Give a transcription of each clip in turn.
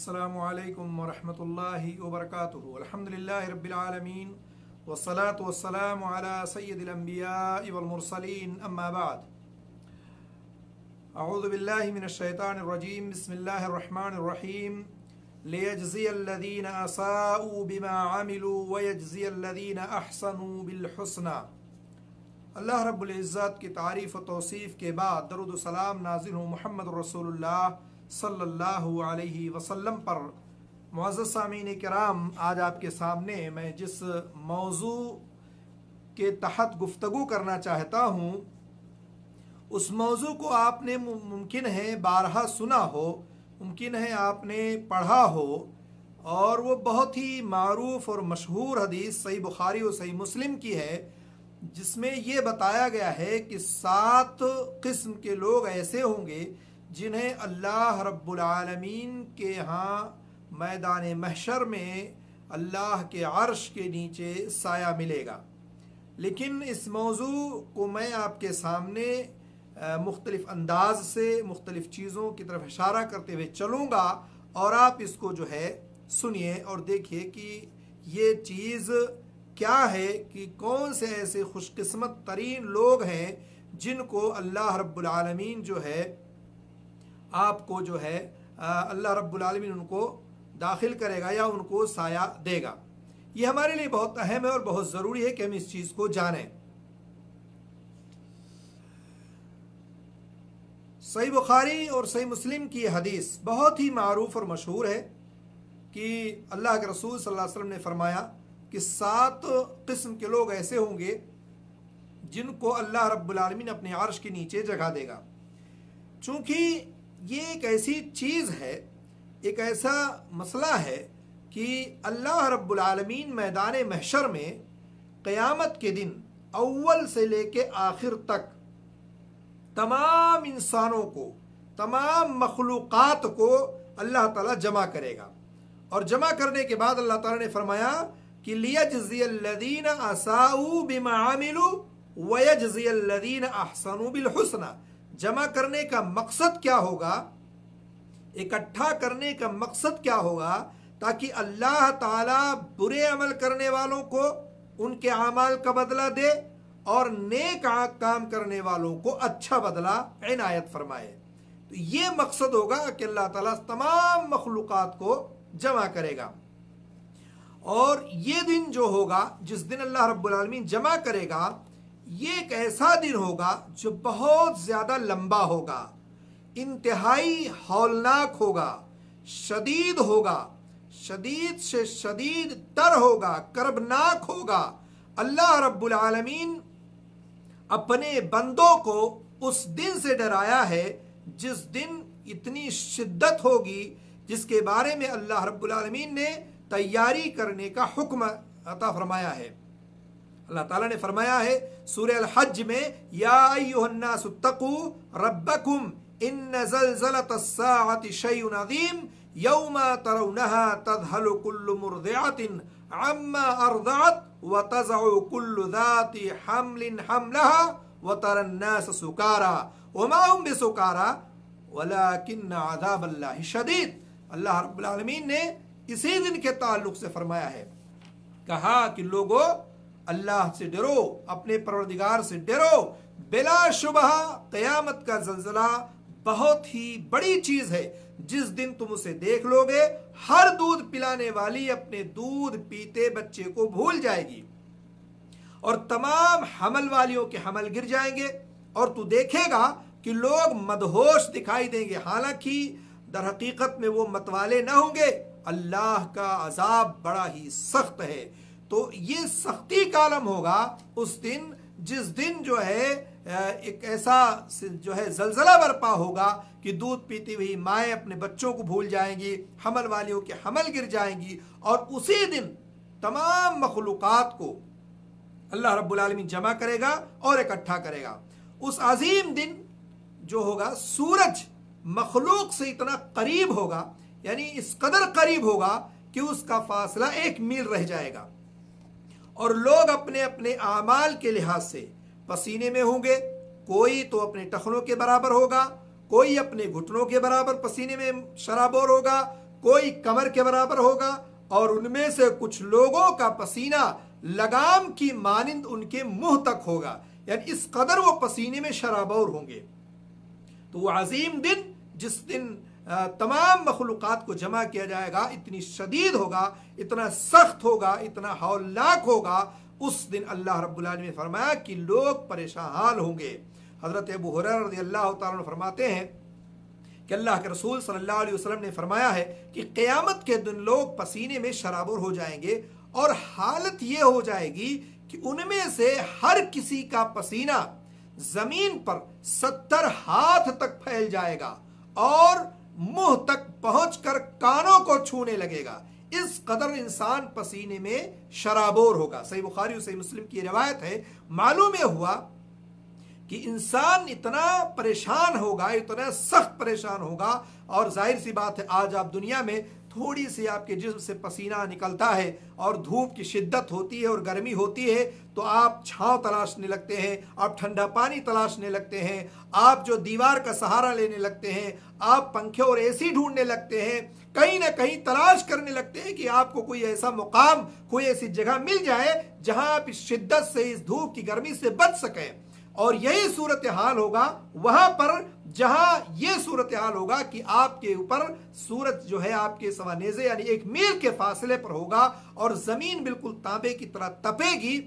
अस्सलामु अलैकुम वरहमतुल्लाहि वबरकातुहू। अल्हम्दुलिल्लाहि रब्बिल आलमीन वस्सलातु वस्सलामु अला सय्यिदिल अंबियाइ वल मुरसलीन अम्मा बाद। अऊज़ु बिल्लाहि मिनश शैतानिर रजीम। बिस्मिल्लाहिर रहमानिर रहीम। लियजज़ियल्लज़ीना असाऊ बिमा अमिलू वयजज़ियल्लज़ीना अहसनू बिल हुस्ना। अल्लाह रब्बुल इज़्ज़त की तारीफ़ व तौसीफ़ के बाद दरूद व सलाम नाज़िल हो मुहम्मद रसूलुल्लाह सल्लल्लाहु अलैहि वसल्लम पर। मुअज़्ज़ज़ सामीन किराम, आज आपके सामने मैं जिस मौजू के तहत गुफ्तगू करना चाहता हूँ उस मौजू को आपने मुमकिन है बारहा सुना हो, मुमकिन है आपने पढ़ा हो, और वो बहुत ही मारूफ और मशहूर हदीस सही बुखारी और सही मुस्लिम की है, जिसमें ये बताया गया है कि 7 किस्म के लोग ऐसे होंगे जिन्हें अल्लाह रब्बुल आलमीन के यहाँ मैदान महशर में अल्लाह के अर्श के नीचे साया मिलेगा। लेकिन इस मौजू को मैं आपके सामने मुख्तलिफ अंदाज से मुख्तलिफ चीज़ों की तरफ इशारा करते हुए चलूँगा, और आप इसको जो है सुनिए और देखिए कि ये चीज़ क्या है, कि कौन से ऐसे खुशकिस्मत तरीन लोग हैं जिनको अल्लाह रब्बुल आलमीन जो है आपको जो है अल्लाह रब्बुल आलमीन उनको दाखिल करेगा या उनको साया देगा। ये हमारे लिए बहुत अहम है और बहुत ज़रूरी है कि हम इस चीज़ को जानें। सही बुखारी और सही मुस्लिम की हदीस बहुत ही मारूफ और मशहूर है कि अल्लाह के रसूल सल्लल्लाहु अलैहि वसल्लम ने फरमाया कि 7 किस्म के लोग ऐसे होंगे जिनको अल्लाह रब्बुल आलमीन अपने अर्श के नीचे जगह देगा। चूँकि ये एक ऐसी चीज़ है, एक ऐसा मसला है कि अल्लाह रब्बुल आलमीन मैदान महशर में क़यामत के दिन अव्वल से लेके आखिर तक तमाम इंसानों को, तमाम मखलूक़ात को अल्लाह ताला जमा करेगा, और जमा करने के बाद अल्लाह ताला ने फरमाया कि लियजज़ियल्लज़ीना असाऊ बिमा अमिलू वयजज़ियल्लज़ीना अहसनू बिल हुस्ना। जमा करने का मकसद क्या होगा, इकट्ठा करने का मकसद क्या होगा, ताकि अल्लाह ताला बुरे अमल करने वालों को उनके अमाल का बदला दे और नेक काम करने वालों को अच्छा बदला इनायत फरमाए। तो ये मकसद होगा कि अल्लाह ताला तमाम मखलूक़ात को जमा करेगा। और ये दिन जो होगा, जिस दिन अल्लाह रब्बुल आलमीन जमा करेगा, ये एक ऐसा दिन होगा जो बहुत ज़्यादा लंबा होगा, इंतहाई हौलनाक होगा, शदीद होगा, शदीद से शदीद तर होगा, कर्बनाक होगा। अल्लाह रब्बुल आलमीन अपने बंदों को उस दिन से डराया है जिस दिन इतनी शिद्दत होगी, जिसके बारे में अल्लाह रब्बुल आलमीन ने तैयारी करने का हुक्म अता फरमाया है। अल्लाह ताला ने फरमाया है सूरह अल-हज्ज में, या अय्युहन्नासुत्तकू रब्बकुम इन्न ज़लज़लतस्साअति शैउन अज़ीम यौमा तरौनहा तज़हलु कुल्लु मुर्दिअतिन अम्मा अर्दअत व तज़अु कुल्लु ज़ाति हम्लिन हम्लहा व तरन्नास सुकारा व मा हुम बिसुकारा वलाकिन्न अज़ाबल्लाहि शदीद। अल्लाह रब्बुल आलमीन ने इसी दिन के ताल्लुक से फरमाया है, कहा कि लोगों अल्लाह से डरो, अपने परवरदिगार से डरो। बिलाशुबह क़यामत का ज़ल्ज़ला बहुत ही बड़ी चीज़ है। जिस दिन तुम उसे देख लोगे, हर दूध पिलाने वाली अपने दूध पीते बच्चे को भूल जाएगी और तमाम हमल वालियों के हमल गिर जाएंगे, और तू देखेगा कि लोग मदहोश दिखाई देंगे, हालांकि दर हकीकत में वो मतवाले न होंगे। अल्लाह का अजाब बड़ा ही सख्त है। तो ये सख्ती का आलम होगा उस दिन, जिस दिन जो है एक ऐसा जो है ज़ल्ज़ला बर्पा होगा कि दूध पीती हुई माएँ अपने बच्चों को भूल जाएंगी, हमल वालियों के हमल गिर जाएंगी, और उसी दिन तमाम मखलूक़ात को अल्लाह रब्बुल आलमीन जमा करेगा और इकट्ठा करेगा। उस अजीम दिन जो होगा, सूरज मखलूक से इतना करीब होगा, यानी इस कदर करीब होगा कि उसका फासला 1 मील रह जाएगा, और लोग अपने अपने आमाल के लिहाज से पसीने में होंगे। कोई तो अपने टखनों के बराबर होगा, कोई अपने घुटनों के बराबर पसीने में शराबोर होगा, कोई कमर के बराबर होगा और उनमें से कुछ लोगों का पसीना लगाम की मानिंद उनके मुंह तक होगा, यानी इस कदर वो पसीने में शराबौर होंगे। तो वो अजीम दिन, जिस दिन तमाम मखलूक़ात को जमा किया जाएगा, इतनी शदीद होगा, इतना सख्त होगा, इतना हौलनाक होगा। उस दिन अल्लाह रब्बुल आलमीन ने फरमाया कि लोग परेशान होंगे। हज़रत अबू हुरैरा रज़ियल्लाहु ताला अन्हु फरमाते हैं कि अल्लाह के रसूल सल्लल्लाहु अलैहि वसल्लम ने फरमाया है कि क़यामत के दिन लोग पसीने में शराबुर हो जाएंगे और हालत ये हो जाएगी कि उनमें से हर किसी का पसीना जमीन पर 70 हाथ तक फैल जाएगा और मुंह तक पहुंचकर कानों को छूने लगेगा। इस कदर इंसान पसीने में शराबोर होगा। सही बुखारी और सही मुस्लिम की रिवायत है। मालूम हुआ कि इंसान इतना परेशान होगा, इतना सख्त परेशान होगा, और जाहिर सी बात है आज आप दुनिया में थोड़ी सी आपके जिस्म से पसीना निकलता है और धूप की शिद्दत होती है और गर्मी होती है तो आप छांव तलाशने लगते हैं, आप ठंडा पानी तलाशने लगते हैं, आप जो दीवार का सहारा लेने लगते हैं, आप पंखे और एसी ढूंढने लगते हैं, कहीं ना कहीं तलाश करने लगते हैं कि आपको कोई ऐसा मुकाम, कोई ऐसी जगह मिल जाए जहां आप इस शिद्दत से, इस धूप की गर्मी से बच सकें। और यही सूरत हाल होगा वहां पर जहां यह सूरत हाल होगा कि आपके ऊपर सूरज जो है आपके सवानेज़े यानी 1 मील के फासले पर होगा और जमीन बिल्कुल तांबे की तरह तपेगी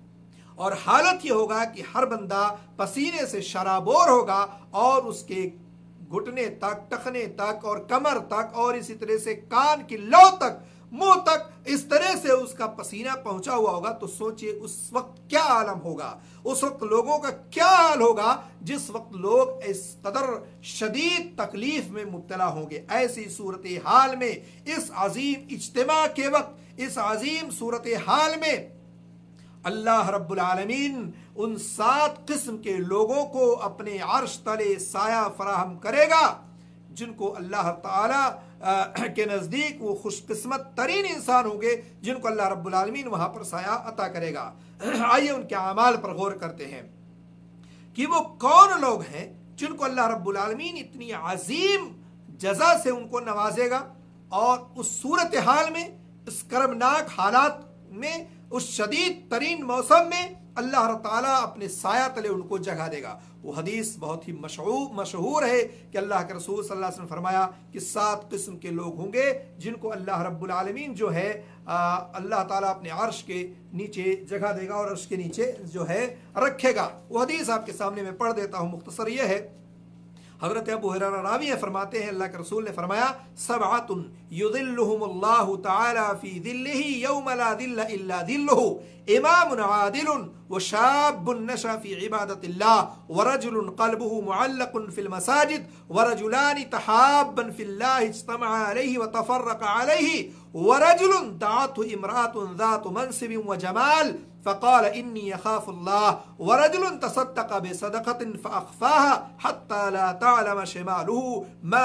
और हालत यह होगा कि हर बंदा पसीने से शराबोर होगा और उसके घुटने तक, टखने तक और कमर तक और इसी तरह से कान की लौ तक, मुंह तक, इस तरह से उसका पसीना पहुंचा हुआ होगा। तो सोचिए उस वक्त क्या आलम होगा, उस वक्त लोगों का क्या हाल होगा जिस वक्त लोग इस कदर शदीद तकलीफ में मुब्तला होंगे। ऐसी सूरत हाल में, इस अजीम इज्तिमा के वक्त, इस अजीम सूरत हाल में अल्लाह रब्बुल आलमीन उन 7 किस्म के लोगों को अपने अर्श तले साया फराहम करेगा जिनको अल्लाह ताला के नज़दीक वो खुशकिस्मत तरीन इंसान होंगे, जिनको अल्लाह रब्बुल आलमीन वहां पर साया अता करेगा। आइए उनके अमाल पर गौर करते हैं कि वो कौन लोग हैं जिनको अल्लाह रब्बुल आलमीन इतनी अजीम जजा से उनको नवाजेगा और उस सूरत हाल में, इस कर्मनाक हालात में, उस शदीद तरीन मौसम में अल्लाह ताला अपने साया तले उनको जगह देगा। वो हदीस बहुत ही मशहूर है कि अल्लाह के रसूल सल्लल्लाहु अलैहि वसल्लम फरमाया कि 7 किस्म के लोग होंगे जिनको अल्लाह रब्बुल आलमीन जो है अल्लाह ताला अपने अर्श के नीचे जगह देगा और अर्श के नीचे जो है रखेगा। वो हदीस आपके सामने मैं पढ़ देता हूँ, मुख्तसर ये है। हज़रत अबू हुरैरा रावी है, फरमाते हैं अल्लाह के रसूल ने फरमाया सबअतुन युदिल्लुहुमुल्लाहु तआला फी दिल्लिही यौम ला दिल्ला इल्ला दिल्लुहु इमामुन आदिलुन व शाबुन नशा फी इबादतिल्लाह व रजुलुन क़ल्बुहु मुअल्लक़ुन फिल मसाजिद व रजुलानि तहाब्बन फिल्लाह इज्तमअ अलैहि व तफर्रक़ा अलैहि व रजुलुन दअतहु इम्राअतुन ज़ातु मनसिबिन व जमाल फ़क़ाल इन्नी अख़ाफ़ुल्लाह व रजुलुन तसद्दक़ बिसदक़तिन फ़अख़फ़ाहा हत्ता ला तअलम शिमालुहु मा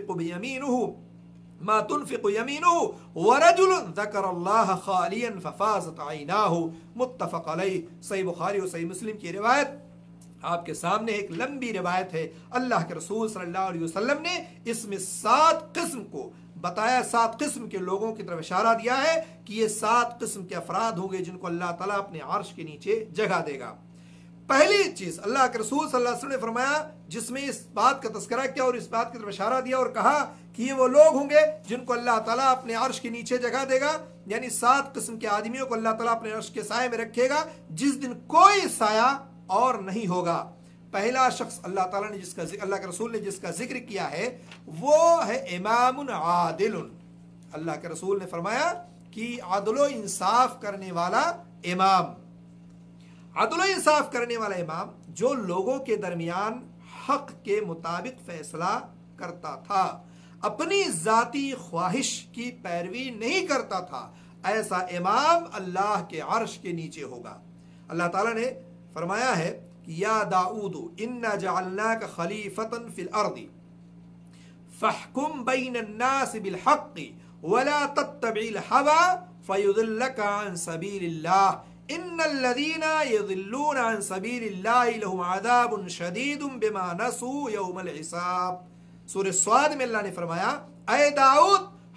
तुनफ़िक़ु यमीनुहु व रजुलुन ज़करल्लाह ख़ालियन फ़फ़ाज़त ऐनाहु मुत्तफ़क़ अलैह। सही बुखारी और सही मुस्लिम की रिवायत आपके सामने एक लंबी रिवायत है। अल्लाह के रसूल सल्लल्लाहु अलैहि वसल्लम ने इसमें 7 किस्म को बताया, 7 किस्म के लोगों की तरफ इशारा दिया है कि ये 7 किस्म के अफराद होंगे जिनको अल्लाह ताला अपने अर्श के नीचे जगह देगा। पहली चीज अल्लाह के रसूल सल्लल्लाहु अलैहि वसल्लम ने फरमाया, जिसमें इस बात का तस्करा किया और इस बात की तरफ इशारा दिया और कहा कि ये वो लोग होंगे जिनको अल्लाह ताला अपने अर्श के नीचे जगह देगा, यानी 7 किस्म के आदमियों को अल्लाह ताला अपने अर्श के साए में रखेगा जिस दिन कोई साया और नहीं होगा। पहला शख्स अल्लाह ताला ने अल्लाह के रसूल ने जिसका जिक्र किया है वो है इमामुन आदिलुन। अल्लाह के रसूल ने फरमाया कि अदलो इंसाफ करने वाला इमाम, अदलो इंसाफ करने वाला इमाम जो लोगों के दरमियान हक के मुताबिक फैसला करता था, अपनी जाती ख्वाहिश की पैरवी नहीं करता था, ऐसा इमाम अल्लाह के अर्श के नीचे होगा। अल्लाह ताला ने फरमाया है कि या दाऊदु इन्ना जअलनाका खलीफतन फिल अर्दी फहकुम बैनन नास बिल हक्की वला तत्तबिल हवा फयुदिल्लका अन सबीलिल्लाह इन्नल्लज़ीना युदिल्लूना अन सबीलिल्लाह लहुम अज़ाबुन शदीदुन बिमा नसू यौमल हिसाब। सूरह स्वाद में अल्लाह ने फरमाया, ऐ दाऊद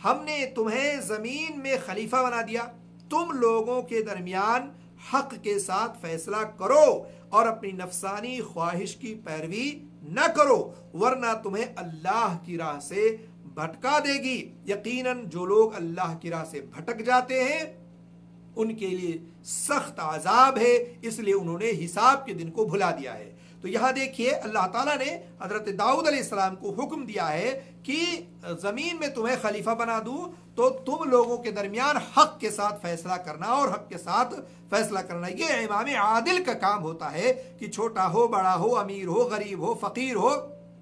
हमने तुम्हें जमीन में खलीफा बना दिया, तुम लोगों के दरमियान हक के साथ फैसला करो और अपनी नफसानी ख्वाहिश की पैरवी न करो, वरना तुम्हें अल्लाह की राह से भटका देगी। यकीनन जो लोग अल्लाह की राह से भटक जाते हैं उनके लिए सख्त अजाब है, इसलिए उन्होंने हिसाब के दिन को भुला दिया है। तो यहां देखिए अल्लाह ताला ने हजरत दाऊद अलैहिस्सलाम को हुक्म दिया है कि जमीन में तुम्हें खलीफा बना दूं तो तुम लोगों के दरमियान हक के साथ फैसला करना और हक के साथ फैसला करना। ये इमाम आदिल का काम होता है कि छोटा हो, बड़ा हो, अमीर हो, गरीब हो, फकीर हो,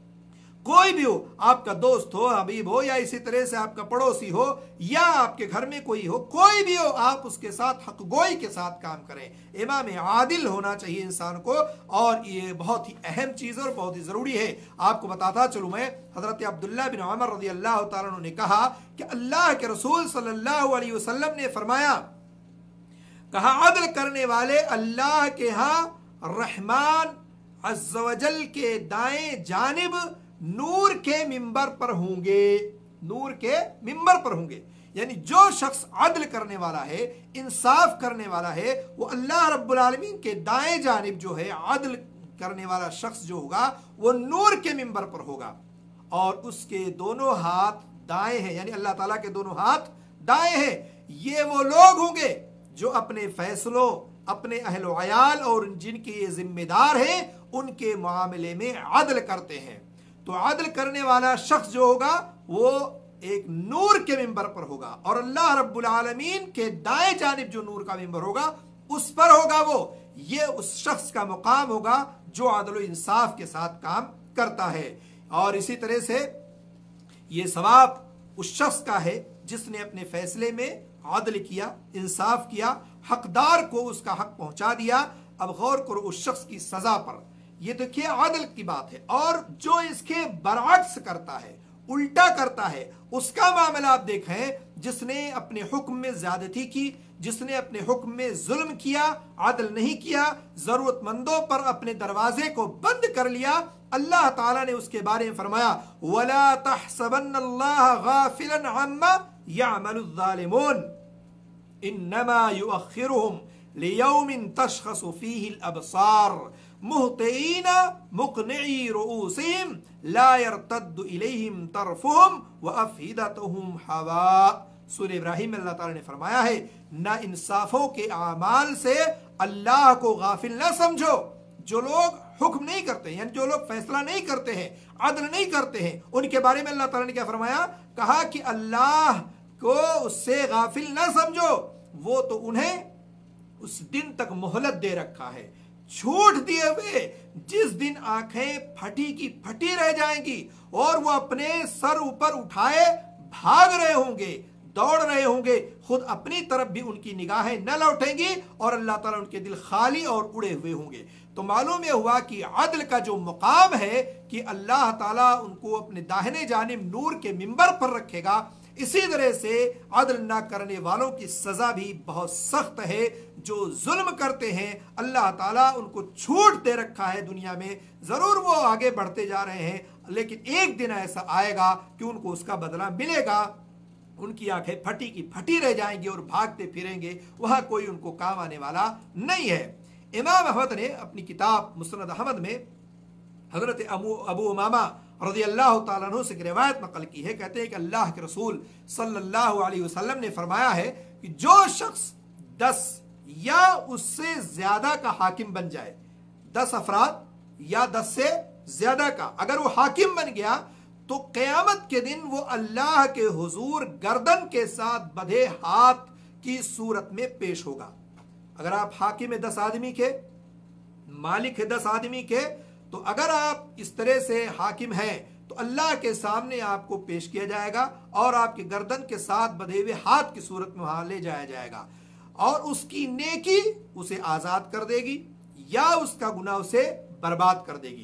कोई भी हो, आपका दोस्त हो, हबीब हो, या इसी तरह से आपका पड़ोसी हो, या आपके घर में कोई हो, कोई भी हो, आप उसके साथ हक गोई के साथ काम करें। इमाम आदिल होना चाहिए इंसान को, और ये बहुत ही अहम चीज और बहुत ही जरूरी है। आपको बताता चलूं मैं, हजरत अब्दुल्लाह बिन उमर रज़ी अल्लाह तआला अन्हु ने कहा कि अल्लाह के रसूल सल्लल्लाहु अलैहि वसल्लम ने फरमाया, कहा अदल करने वाले अल्लाह के यहां रहमान अज़्ज़ व जल के दाएं जानिब नूर के मिंबर पर होंगे, नूर के मिंबर पर होंगे। यानी जो शख्स अदल करने वाला है, इंसाफ करने वाला है, वो अल्लाह रब्बुल आलमीन के दाएं जानिब जो है अदल करने वाला शख्स जो होगा वो नूर के मिंबर पर होगा, और उसके दोनों हाथ दाएं हैं, यानी अल्लाह ताला के दोनों हाथ दाएं हैं। ये वो लोग होंगे जो अपने फैसलों, अपने अहल अयाल और जिनके ये जिम्मेदार हैं उनके मामले में अदल करते हैं। तो अदल करने वाला शख्स जो होगा वो एक नूर के मिंबर पर होगा, और अल्लाह रब्बुल आलमीन के दाएं जानिब जो नूर का मिंबर होगा उस पर होगा वो। ये उस शख्स का मुकाम होगा जो अदल इंसाफ के साथ काम करता है। और इसी तरह से ये सवाब उस शख्स का है जिसने अपने फैसले में अदल किया, इंसाफ किया, हकदार को उसका हक पहुंचा दिया। अब गौर करो उस शख्स की सजा पर, ये देखिए अदल की बात है। और जो इसके बरअक्स करता है, उल्टा करता है, उसका मामला आप देखें, जिसने अपने हुक्म में ज्यादती की, जिसने अपने हुक्म में जुल्म किया, अदल नहीं किया, जरूरतमंदों पर अपने दरवाजे को बंद कर लिया, अल्लाह ताला ने उसके बारे में फरमाया, वला तहसबन्नल्लाह गाफिलन अम्मा यअमलुज़्ज़ालिमून इन्नमा युअख्खिरुहुम लियौमिन तशखसु फीहिल अबसार मुहतिईना मुक़निई रुऊसिहिम ला यरतद्दु इलैहिम तरफुहुम व अफ़ीदतुहुम हवा। सूरह इब्राहिम में अल्लाह ताला ने फरमाया है, ना इंसाफों के अमाल से अल्लाह को गाफिल ना समझो। जो लोग हुक्म नहीं करते, यानी जो लोग फैसला नहीं करते हैं, अदल नहीं करते हैं, उनके बारे में अल्लाह ताला ने क्या फरमाया, कहा कि अल्लाह को उससे गाफिल ना समझो, वो तो उन्हें उस दिन तक मोहलत दे रखा है, छूट दिए हुए, जिस दिन आंखें फटी की फटी रह जाएंगी और वो अपने सर ऊपर उठाए भाग रहे होंगे, दौड़ रहे होंगे, खुद अपनी तरफ भी उनकी निगाहें न लौटेंगी और अल्लाह ताला उनके दिल खाली और उड़े हुए होंगे। तो मालूम यह हुआ कि अदल का जो मुकाम है कि अल्लाह ताला उनको अपने दाहिने जानिब नूर के मिंबर पर रखेगा, इसी तरह से अदल ना करने वालों की सजा भी बहुत सख्त है। जो जुल्म करते हैं अल्लाह ताला उनको छूट दे रखा है दुनिया में, जरूर वो आगे बढ़ते जा रहे हैं, लेकिन एक दिन ऐसा आएगा कि उनको उसका बदला मिलेगा। उनकी आंखें फटी की फटी रह जाएंगी और भागते फिरेंगे, वहां कोई उनको काम आने वाला नहीं है। इमाम अहमद ने अपनी किताब मुस्नद अहमद में हजरत अबू उमामा रज़ी अल्लाह तआला अन्हु से रिवायत नकल की है, कहते हैं कि अल्लाह के रसूल सल्लल्लाहु अलैहि वसल्लम ने फरमाया है कि जो शख्स 10 या उससे ज्यादा का हाकिम बन जाए, 10 अफराद या 10 से ज्यादा का अगर वो हाकिम बन गया, तो क़यामत के दिन वो अल्लाह के हुजूर गर्दन के साथ बंधे हाथ की सूरत में पेश होगा। अगर आप हाकिम है 10 आदमी के, मालिक है 10 आदमी के, तो अगर आप इस तरह से हाकिम हैं तो अल्लाह के सामने आपको पेश किया जाएगा और आपके गर्दन के साथ बंधे हुए हाथ की सूरत में वहां ले जाया जाएगा, और उसकी नेकी उसे आजाद कर देगी या उसका गुनाह उसे बर्बाद कर देगी।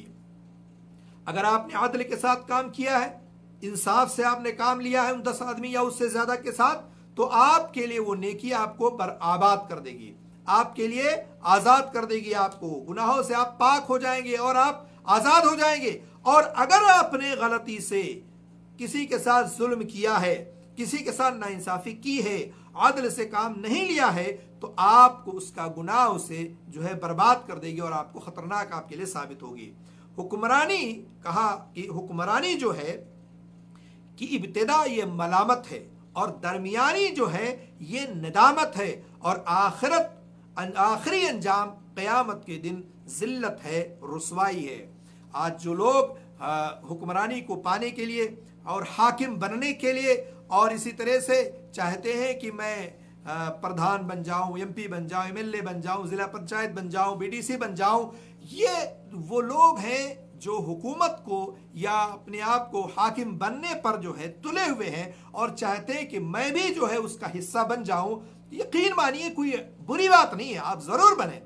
अगर आपने अदल के साथ काम किया है, इंसाफ से आपने काम लिया है उन 10 आदमी या उससे ज्यादा के साथ, तो आपके लिए वो नेकी आपको आबाद कर देगी, आपके लिए आजाद कर देगी, आपको गुनाहों से आप पाक हो जाएंगे और आप आजाद हो जाएंगे। और अगर आपने गलती से किसी के साथ जुल्म किया है, किसी के साथ नाइंसाफी की है, आदल से काम नहीं लिया है, तो आपको उसका गुनाह उसे जो है बर्बाद कर देगी और आपको खतरनाक आपके लिए साबित होगी। हुक्मरानी, कहा कि हुक्मरानी जो है कि इब्तिदा ये मलामत है और दरमियानी जो है ये नदामत है और आखिरी अंजाम क़यामत के दिन जिल्लत है, रुसवाई है। आज जो लोग हुक्मरानी को पाने के लिए और हाकिम बनने के लिए और इसी तरह से चाहते हैं कि मैं प्रधान बन जाऊं, एमपी बन जाऊं, एमएलए बन जाऊं, जिला पंचायत बन जाऊं, बीडीसी बन जाऊं, ये वो लोग हैं जो हुकूमत को या अपने आप को हाकिम बनने पर जो है तुले हुए हैं और चाहते हैं कि मैं भी जो है उसका हिस्सा बन जाऊं। यकीन मानिए कोई बुरी बात नहीं है, आप जरूर बने,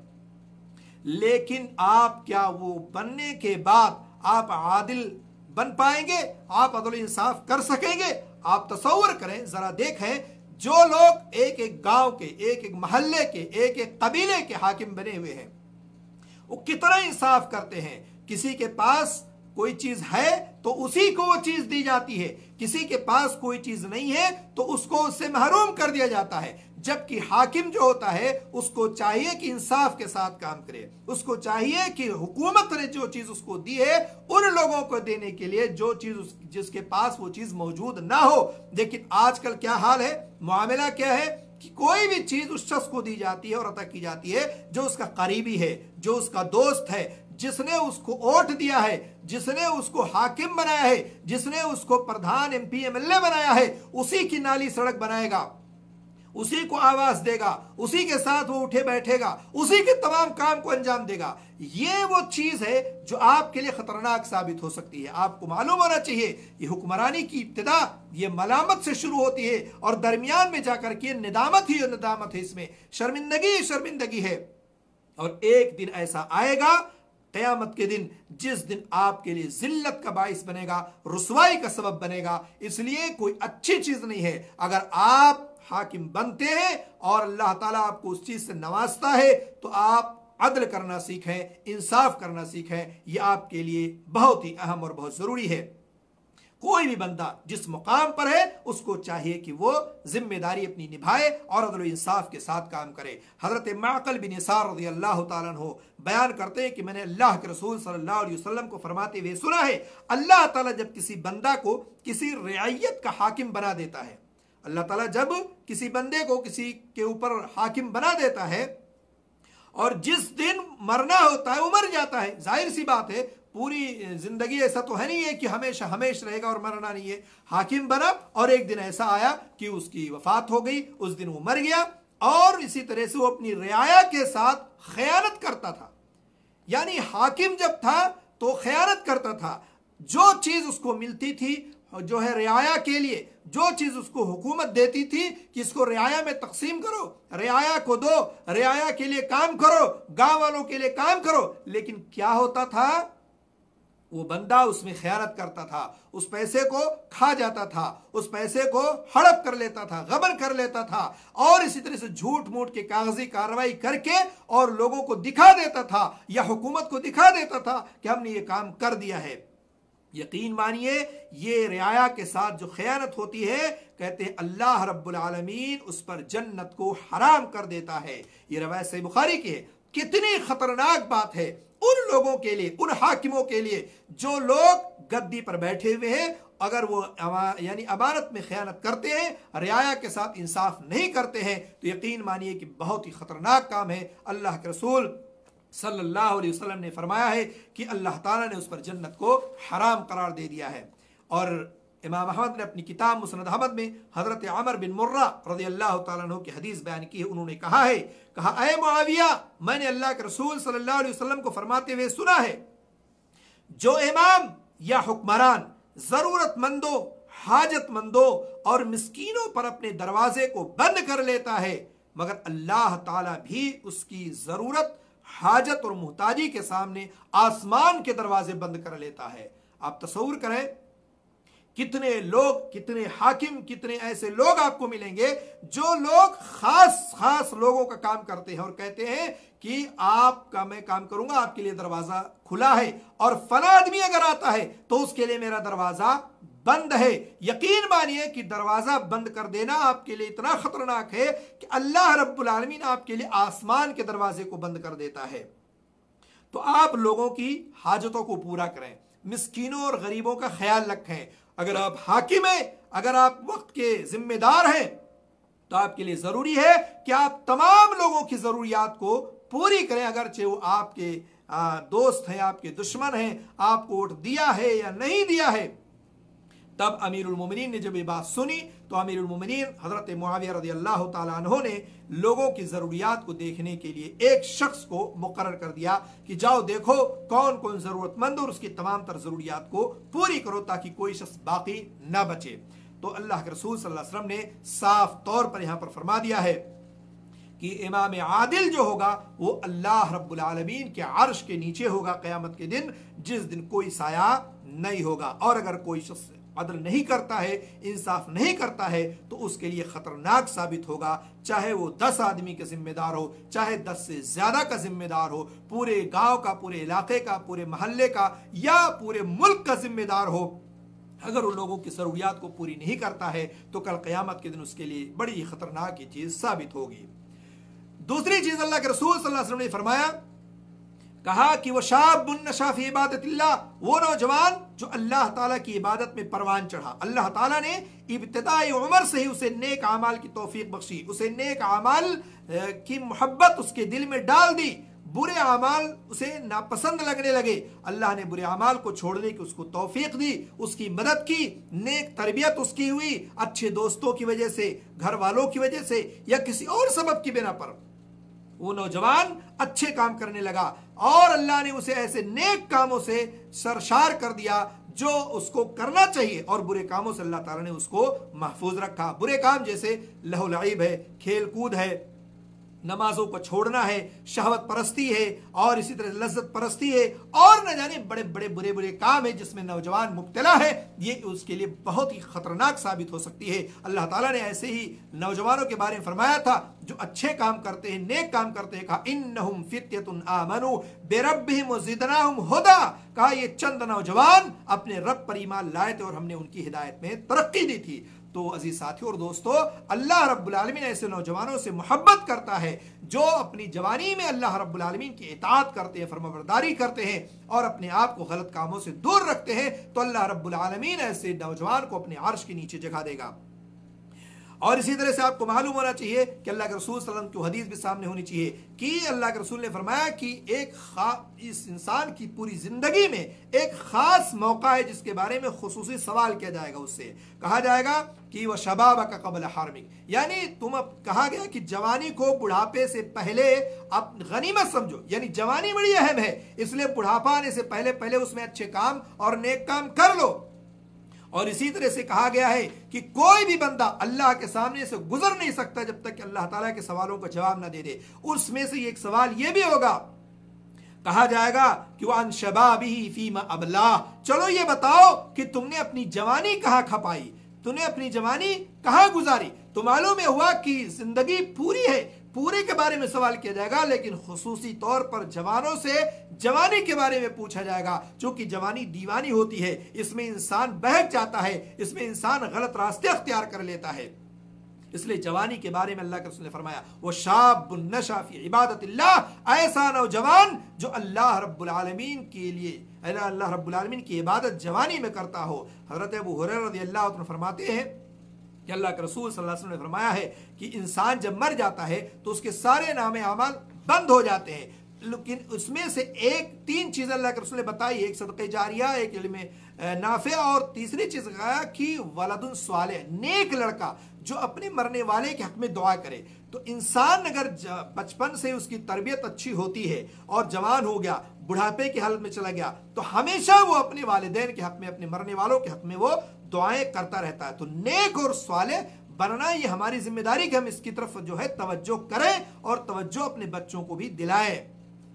लेकिन आप क्या वो बनने के बाद आप आदिल बन पाएंगे? आप अदल इंसाफ कर सकेंगे? आप तसव्वुर करें, जरा देखें जो लोग एक एक गांव के, एक एक मोहल्ले के, एक एक कबीले के हाकिम बने हुए हैं, वो कितना इंसाफ करते हैं। किसी के पास कोई चीज है तो उसी को वो चीज दी जाती है, किसी के पास कोई चीज नहीं है तो उसको उससे महरूम कर दिया जाता है। जबकि हाकिम जो होता है उसको चाहिए कि इंसाफ के साथ काम करे, उसको चाहिए कि हुकूमत ने जो चीज उसको दी है उन लोगों को देने के लिए जो चीज जिसके पास वो चीज मौजूद ना हो। लेकिन आजकल क्या हाल है, मामला क्या है कि कोई भी चीज उस शख्स को दी जाती है और अता की जाती है जो उसका करीबी है, जो उसका दोस्त है, जिसने उसको वोट दिया है, जिसने उसको हाकिम बनाया है, जिसने उसको प्रधान, एमपी, एमएलए बनाया है, उसी की नाली सड़क बनाएगा, उसी को आवास देगा, उसी के साथ वो उठे बैठेगा, उसी के तमाम काम को अंजाम देगा। ये वो चीज है जो आपके लिए खतरनाक साबित हो सकती है। आपको मालूम होना चाहिए ये हुक्मरानी की इब्तिदा ये मलामत से शुरू होती है और दरमियान में जाकर के निदामत ही निदामत है, इसमें शर्मिंदगी शर्मिंदगी है। और एक दिन ऐसा आएगा क़यामत के दिन जिस दिन आपके लिए जिल्लत का बाइस बनेगा, रुसवाई का सबब बनेगा। इसलिए कोई अच्छी चीज नहीं है अगर आप हाकिम बनते हैं और अल्लाह ताला आपको उस चीज से नवाजता है तो आप अदल करना सीखें, इंसाफ करना सीखें। यह आपके लिए बहुत ही अहम और बहुत जरूरी है। कोई भी बंदा जिस मुकाम पर है उसको चाहिए कि वो जिम्मेदारी अपनी निभाए और अदल इंसाफ के साथ काम करे। हजरत माक़िल बिन यसार रज़ियल्लाहु ताला अन्हु बयान करते हैं कि मैंने अल्लाह के रसूल सल्लल्लाहु अलैहि वसल्लम को फरमाते हुए सुना है, अल्लाह ताला जब किसी बंदा को किसी रियायत का हाकिम बना देता है, अल्लाह ताला जब किसी बंदे को किसी के ऊपर हाकिम बना देता है और जिस दिन मरना होता है वो मर जाता है, जाहिर सी बात है पूरी जिंदगी ऐसा तो है नहीं है कि हमेशा हमेशा रहेगा और मरना नहीं है। हाकिम बना और एक दिन ऐसा आया कि उसकी वफात हो गई, उस दिन वो मर गया और इसी तरह से वो अपनी रियाया के साथ खयानत करता था। यानी हाकिम जब था तो खयानत करता था। जो चीज उसको मिलती थी जो है रियाया के लिए, जो चीज उसको हुकूमत देती थी कि इसको रियाया में तकसीम करो, रियाया को दो, रियाया के लिए काम करो, गांव वालों के लिए काम करो, लेकिन क्या होता था वो बंदा उसमें खयानत करता था, उस पैसे को खा जाता था, उस पैसे को हड़प कर लेता था, गबन कर लेता था और इसी तरह से झूठ मूठ के कागजी कार्रवाई करके और लोगों को दिखा देता था या हुकूमत को दिखा देता था कि हमने ये काम कर दिया है। यकीन मानिए ये रियाया के साथ जो खयानत होती है, कहते हैं अल्लाह रब्बुल आलमीन उस पर जन्नत को हराम कर देता है। ये रवायत सही बुखारी की है। कितनी खतरनाक बात है उन लोगों के लिए, उन हाकिमों के लिए जो लोग गद्दी पर बैठे हुए हैं, अगर वो यानी अमानत में खयानत करते हैं, रियाया के साथ इंसाफ नहीं करते हैं, तो यकीन मानिए कि बहुत ही खतरनाक काम है। अल्लाह के रसूल सल्लल्लाहु अलैहि वसल्लम ने फरमाया है कि अल्लाह ताला ने उस पर जन्नत को हराम करार दे दिया है। और इमाम अहमद ने अपनी किताब मुस्नद अहमद में हजरत अमर बिन मुर्रा रज़ियल्लाहु ताला अन्हु की हदीस बयान की है। उन्होंने कहा है, ऐ मुआविया, मैंने अल्लाह के रसूल सल्लल्लाहु अलैहि वसल्लम को फरमाते हुए सुना है, जो इमाम या हुक्मरान जरूरतमंदों, हाजतमंदों और मिस्कीनों पर अपने दरवाजे को बंद कर लेता है, मगर अल्लाह ताला भी उसकी जरूरत, हाजत और मुहताजी के सामने आसमान के दरवाजे बंद कर लेता है। आप तसव्वुर करें कितने लोग, कितने हाकिम, कितने ऐसे लोग आपको मिलेंगे जो लोग खास लोगों का काम करते हैं और कहते हैं कि आपका मैं काम करूंगा, आपके लिए दरवाजा खुला है और फला आदमी अगर आता है तो उसके लिए मेरा दरवाजा बंद है। यकीन मानिए कि दरवाजा बंद कर देना आपके लिए इतना खतरनाक है कि अल्लाह रब्बुल आलमीन आपके लिए आसमान के दरवाजे को बंद कर देता है। तो आप लोगों की हाजतों को पूरा करें, मिस्कीनों और गरीबों का ख्याल रखें। अगर आप हाकिम हैं, अगर आप वक्त के जिम्मेदार हैं, तो आपके लिए जरूरी है कि आप तमाम लोगों की जरूरियात को पूरी करें, अगरचे वो आपके दोस्त हैं, आपके दुश्मन हैं, आपको वोट दिया है या नहीं दिया है। तब अमीरुल मोमिनीन ने जब ये बात सुनी तो अमीरुल मोमिनीन हजरत मुआविया रज़ियल्लाहु ताला अन्हु ने लोगों की जरूरियात को देखने के लिए एक शख्स को मुकर्रर कर दिया कि जाओ देखो कौन कौन जरूरतमंद और उसकी तमाम तर जरूरियात को पूरी करो ताकि कोई शख्स बाकी ना बचे। तो अल्लाह के रसूल सल्लल्लाहु अलैहि वसल्लम ने साफ तौर पर यहां पर फरमा दिया है कि इमाम आदिल जो होगा वो अल्लाह रब्बुल आलमीन के अर्श के नीचे होगा क़यामत के दिन, जिस दिन कोई साया नहीं होगा। और अगर कोई शख्स अदल नहीं करता है, इंसाफ नहीं करता है, तो उसके लिए खतरनाक साबित होगा, चाहे वो 10 आदमी के जिम्मेदार हो, चाहे 10 से ज्यादा का जिम्मेदार हो, पूरे गांव का, पूरे इलाके का, पूरे मोहल्ले का या पूरे मुल्क का जिम्मेदार हो। अगर उन लोगों की जरूरियात को पूरी नहीं करता है तो कल क़यामत के दिन उसके लिए बड़ी खतरनाक ये चीज साबित होगी। दूसरी चीज अल्लाह के रसूल सल्लल्लाहु अलैहि वसल्लम ने फरमाया, कहा कि वो शाबुन नशा फी इबादतिल्लाह, वो नौजवान जो अल्लाह ताला की इबादत में परवान चढ़ा। अल्लाह ताला ने इब्तिदाई उम्र से ही उसे नेक अमाल की तौफीक बख्शी, उसे नेक अमाल की मोहब्बत उसके दिल में डाल दी, बुरे अमाल उसे नापसंद लगने लगे। अल्लाह ने बुरे अमाल को छोड़ने की उसको तौफीक दी, उसकी मदद की, नेक तरबियत उसकी हुई, अच्छे दोस्तों की वजह से, घर वालों की वजह से या किसी और सबब की बिना पर वो नौजवान अच्छे काम करने लगा और अल्लाह ने उसे ऐसे नेक कामों से सरशार कर दिया जो उसको करना चाहिए, और बुरे कामों से अल्लाह ताला ने उसको महफूज रखा। बुरे काम जैसे लहू लईब है, खेल कूद है, नमाजों को छोड़ना है, शहवत परस्ती है और इसी तरह लज्जत परस्ती है और न जाने बड़े बड़े बुरे बुरे काम है जिसमें नौजवान मुब्तला है, ये उसके लिए बहुत ही खतरनाक साबित हो सकती है। अल्लाह ताला ने ऐसे ही नौजवानों के बारे में फरमाया था जो अच्छे काम करते हैं, नेक काम करते हैं, कहा इन्नहुम फित्यतुन आमनु बिरब्बिहिम वज़िदनाहुम हुदा, कहा ये चंद नौजवान अपने रब पर ईमान लाए थे और हमने उनकी हिदायत में तरक्की दी थी। तो अजीज साथियों और दोस्तों, अल्लाह रब्बुल आलमीन ऐसे नौजवानों से मोहब्बत करता है जो अपनी जवानी में अल्लाह रब्बुल आलमीन की इताअत करते हैं, फरमाबरदारी करते हैं और अपने आप को गलत कामों से दूर रखते हैं। तो अल्लाह रब्बुल आलमीन ऐसे नौजवान को अपने अर्श के नीचे जगह देगा। और इसी तरह से आपको मालूम होना चाहिए कि अल्लाह के रसूल सल्लल्लाहु अलैहि वसल्लम की हदीस भी सामने होनी चाहिए कि अल्लाह के रसूल ने फरमाया कि इस इंसान की पूरी जिंदगी में एक खास मौका है जिसके बारे में खुसूसी सवाल किया जाएगा, उससे कहा जाएगा कि वह शबाब का कबल हार्मिक, यानी तुम अब कहा गया कि जवानी को बुढ़ापे से पहले आप गनीमत समझो, यानी जवानी बड़ी अहम है, इसलिए बुढ़ापा आने से पहले पहले उसमें अच्छे काम और नेक काम कर लो। और इसी तरह से कहा गया है कि कोई भी बंदा अल्लाह के सामने से गुजर नहीं सकता जब तक कि अल्लाह ताला के सवालों का जवाब ना दे दे। उसमें से एक सवाल यह भी होगा, कहा जाएगा कि वह शबाबिही फीमा अबला, चलो ये बताओ कि तुमने अपनी जवानी कहां खपाई, तुमने अपनी जवानी कहां गुजारी। तो मालूम हुआ कि जिंदगी पूरी है, पूरे के बारे में सवाल किया जाएगा, लेकिन खुसूसी तौर पर जवानों से जवानी के बारे में पूछा जाएगा, क्योंकि जवानी दीवानी होती है, इसमें इंसान बहक जाता है, इसमें इंसान गलत रास्ते अख्तियार कर लेता है। इसलिए जवानी के बारे में अल्लाह के रसूल ने फरमाया वो शाबुन नशा फी इबादतिल्लाह, ऐसा नौजवान जो अल्लाह रब्बुल आलमीन के लिए, अल्लाह रब्बुल आलमीन की इबादत जवानी में करता हो। हज़रत अबू हुरैरा रज़ियल्लाहु अन्हु फरमाते हैं कि अल्लाह के रसूल सल्लल्लाहु अलैहि वसल्लम ने फरमाया है कि इंसान जब मर जाता है तो उसके सारे नामे अमाल बंद हो जाते हैं, लेकिन उसमें से तीन चीज़ें अल्लाह के रसूल ने बताई, एक सदक़े जारिया, एक इल्म नाफिया और तीसरी चीज़ कहा कि वलदुन स्वालिह, नेक लड़का जो अपने मरने वाले के हक में दुआ करे। तो इंसान अगर बचपन से उसकी तरबियत अच्छी होती है और जवान हो गया, बुढ़ापे की हालत में चला गया, तो हमेशा वो अपने वालिदैन के हक में, अपने मरने वालों के हक में वो दुआएं करता रहता है। तो नेक और स्वालिह बनना ये हमारी जिम्मेदारी कि हम इसकी तरफ जो है तवज्जो करें और तवज्जो अपने बच्चों को भी दिलाएं।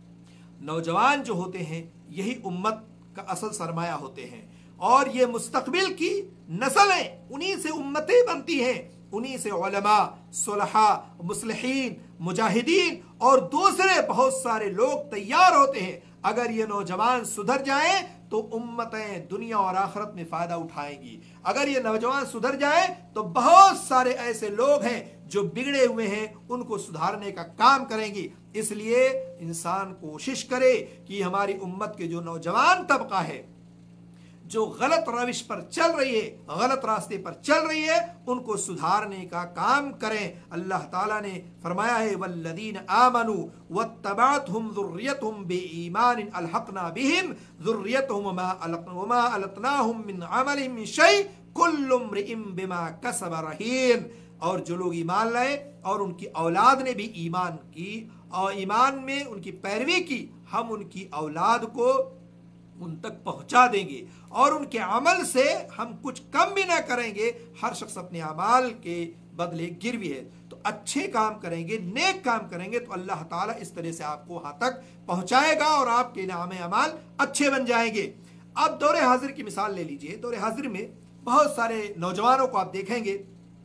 नौजवान जो होते हैं यही उम्मत का असल सरमाया होते हैं और ये मुस्तकबिल की नस्लें, उन्हीं से उम्मतें बनती हैं, उन्हीं से उलमा, सुलहा, मुस्लिहीन, मुजाहिदीन और दूसरे बहुत सारे लोग तैयार होते हैं। अगर ये नौजवान सुधर जाएं तो उम्मतें दुनिया और आखिरत में फायदा उठाएंगी। अगर ये नौजवान सुधर जाए तो बहुत सारे ऐसे लोग हैं जो बिगड़े हुए हैं, उनको सुधारने का काम करेंगी। इसलिए इंसान कोशिश करे कि हमारी उम्मत के जो नौजवान तबका है, जो गलत रविश पर चल रही है, गलत रास्ते पर चल रही है, उनको सुधारने का काम करें। अल्लाह ताला ने फरमाया है, वल्लदीन आमनु वत्तबअतहुम ज़ुर्रियतहुम बिईमान अलहक़ना बिहिम ज़ुर्रियतहुम वमा अलतनाहुम मिन अमलिहिम मिन शै कुल्लु इम्रिइम बिमा कसब रहीन। और जो लोग ईमान लाए और उनकी औलाद ने भी ईमान की और ईमान में उनकी पैरवी की, हम उनकी औलाद को उन तक पहुंचा देंगे और उनके अमल से हम कुछ कम भी ना करेंगे। हर शख्स अपने अमाल के बदले गिरवी है, तो अच्छे काम करेंगे, नेक काम करेंगे तो अल्लाह ताला इस तरह से आपको वहां तक पहुंचाएगा और आपके नाम अमाल अच्छे बन जाएंगे। अब दौरे हाजिर की मिसाल ले लीजिए। दौरे हाजिर में बहुत सारे नौजवानों को आप देखेंगे,